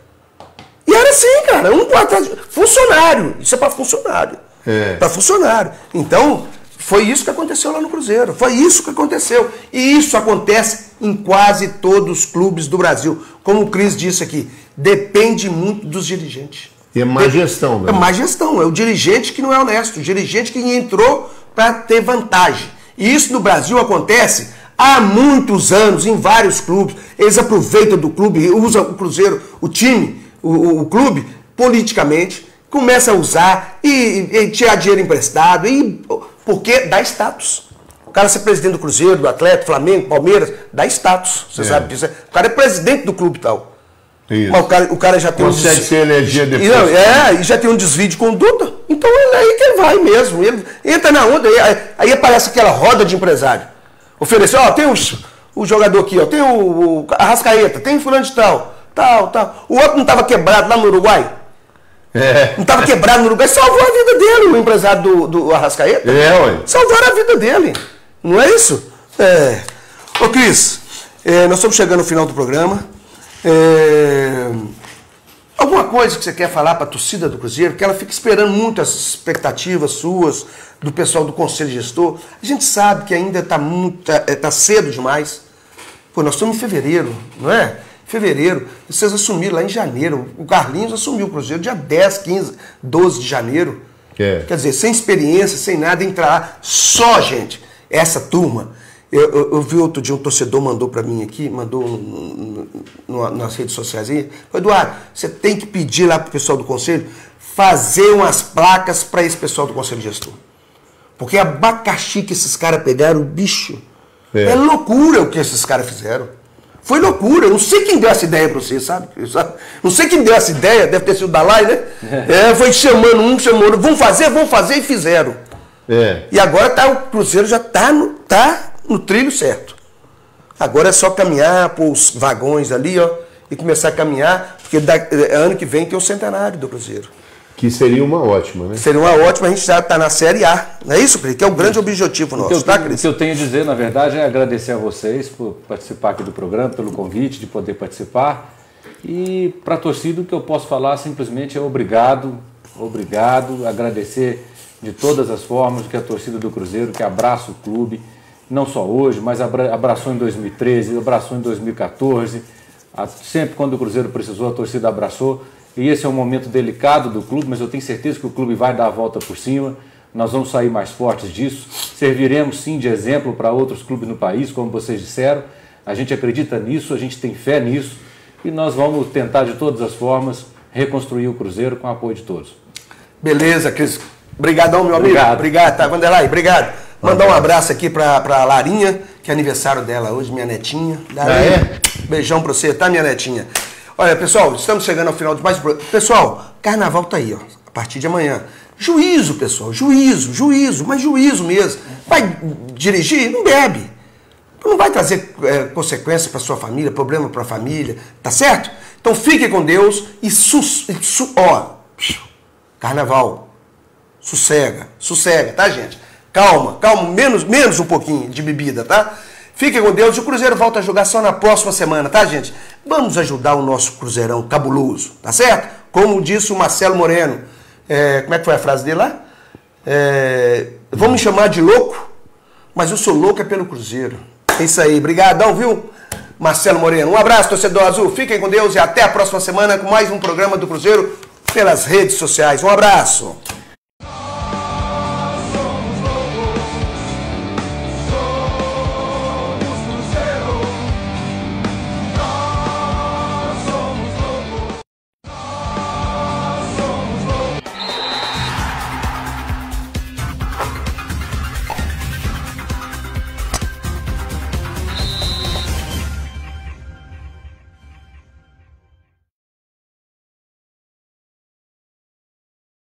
E era assim, cara, um atrás. Funcionário, isso é para funcionário. É. Para funcionário. Então, foi isso que aconteceu lá no Cruzeiro. Foi isso que aconteceu. E isso acontece em quase todos os clubes do Brasil. Como o Cris disse aqui, depende muito dos dirigentes. E é má gestão, né? É má gestão, é o dirigente que não é honesto, o dirigente que entrou para ter vantagem. E isso no Brasil acontece há muitos anos, em vários clubes. Eles aproveitam do clube, usam o Cruzeiro, o time, o, o clube, politicamente, começa a usar e, e tirar dinheiro emprestado, e, porque dá status. O cara ser presidente do Cruzeiro, do Atlético, Flamengo, Palmeiras, dá status. Você é. sabe disso. O cara é presidente do clube e tal. Isso. Mas o cara, o cara já tem Consegue um des... se eleger depois. Não, é, e já tem um desvio de conduta. Então é aí que ele vai mesmo. Ele entra na onda, aí, aí aparece aquela roda de empresário. Ofereceu, ó, tem o, o jogador aqui, ó, tem o, o Arrascaeta, tem o fulano de tal, tal, tal. O outro não estava quebrado lá no Uruguai? É. Não estava quebrado no Uruguai, salvou a vida dele, o empresário do, do Arrascaeta. É, ué. Salvaram a vida dele. Não é isso? É. Ô, Cris, é, nós estamos chegando no final do programa. É... Alguma coisa que você quer falar para a torcida do Cruzeiro, que ela fica esperando muito as expectativas suas, do pessoal do Conselho Gestor. A gente sabe que ainda está muito, tá, tá cedo demais. Pô, nós estamos em fevereiro, não é? Fevereiro. Vocês assumiram lá em janeiro. O Carlinhos assumiu o Cruzeiro dia dez, quinze, doze de janeiro. É. Quer dizer, sem experiência, sem nada, entrar só, gente, essa turma. Eu, eu, eu vi outro dia um torcedor mandou para mim aqui, mandou no, no, nas redes sociais aí, Eduardo, você tem que pedir lá para o pessoal do Conselho fazer umas placas para esse pessoal do Conselho Gestor. Porque abacaxi que esses caras pegaram, bicho, é. é loucura o que esses caras fizeram. Foi loucura, eu não sei quem deu essa ideia para você, sabe? Não sei quem deu essa ideia, deve ter sido o Dalai, né? É, foi chamando um, chamando, vamos fazer, vamos fazer e fizeram. É. E agora tá, o Cruzeiro já está no... Tá, no trilho certo. Agora é só caminhar para os vagões ali, ó, e começar a caminhar, porque da, ano que vem tem o centenário do Cruzeiro. Que seria uma ótima, né? Seria uma ótima, a gente já está na Série A, não é isso, Cris? Que é o grande objetivo nosso, o que eu, tá, Cris? O que eu tenho a dizer, na verdade, é agradecer a vocês por participar aqui do programa, pelo convite de poder participar. E para a torcida, o que eu posso falar simplesmente é obrigado, obrigado, agradecer de todas as formas que a torcida do Cruzeiro, que abraça o clube, não só hoje, mas abraçou em dois mil e treze, abraçou em dois mil e quatorze, sempre quando o Cruzeiro precisou, a torcida abraçou, e esse é um momento delicado do clube, mas eu tenho certeza que o clube vai dar a volta por cima, nós vamos sair mais fortes disso, serviremos sim de exemplo para outros clubes no país, como vocês disseram, a gente acredita nisso, a gente tem fé nisso, e nós vamos tentar de todas as formas reconstruir o Cruzeiro com o apoio de todos. Beleza, Cris. Obrigadão, meu amigo. Obrigado. Obrigado, tá? Vanderlei, obrigado. Mandar um abraço aqui pra, pra Larinha, que é aniversário dela hoje, minha netinha. Ah, é? Beijão pra você, tá, minha netinha? Olha, pessoal, estamos chegando ao final de mais... Pessoal, carnaval tá aí, ó, a partir de amanhã. Juízo, pessoal, juízo, juízo, mas juízo mesmo. Vai dirigir? Não bebe. Não vai trazer é, consequência para sua família, problema para a família, tá certo? Então fique com Deus e, sus, e su, ó, carnaval, sossega, sossega, tá, gente? Calma, calma, menos, menos um pouquinho de bebida, tá? Fique com Deus e o Cruzeiro volta a jogar só na próxima semana, tá, gente? Vamos ajudar o nosso Cruzeirão cabuloso, tá certo? Como disse o Marcelo Moreno, é, como é que foi a frase dele lá? É, vão me chamar de louco, mas eu sou louco é pelo Cruzeiro. É isso aí, brigadão, viu? Marcelo Moreno. Um abraço, torcedor azul. Fiquem com Deus e até a próxima semana com mais um programa do Cruzeiro pelas redes sociais. Um abraço.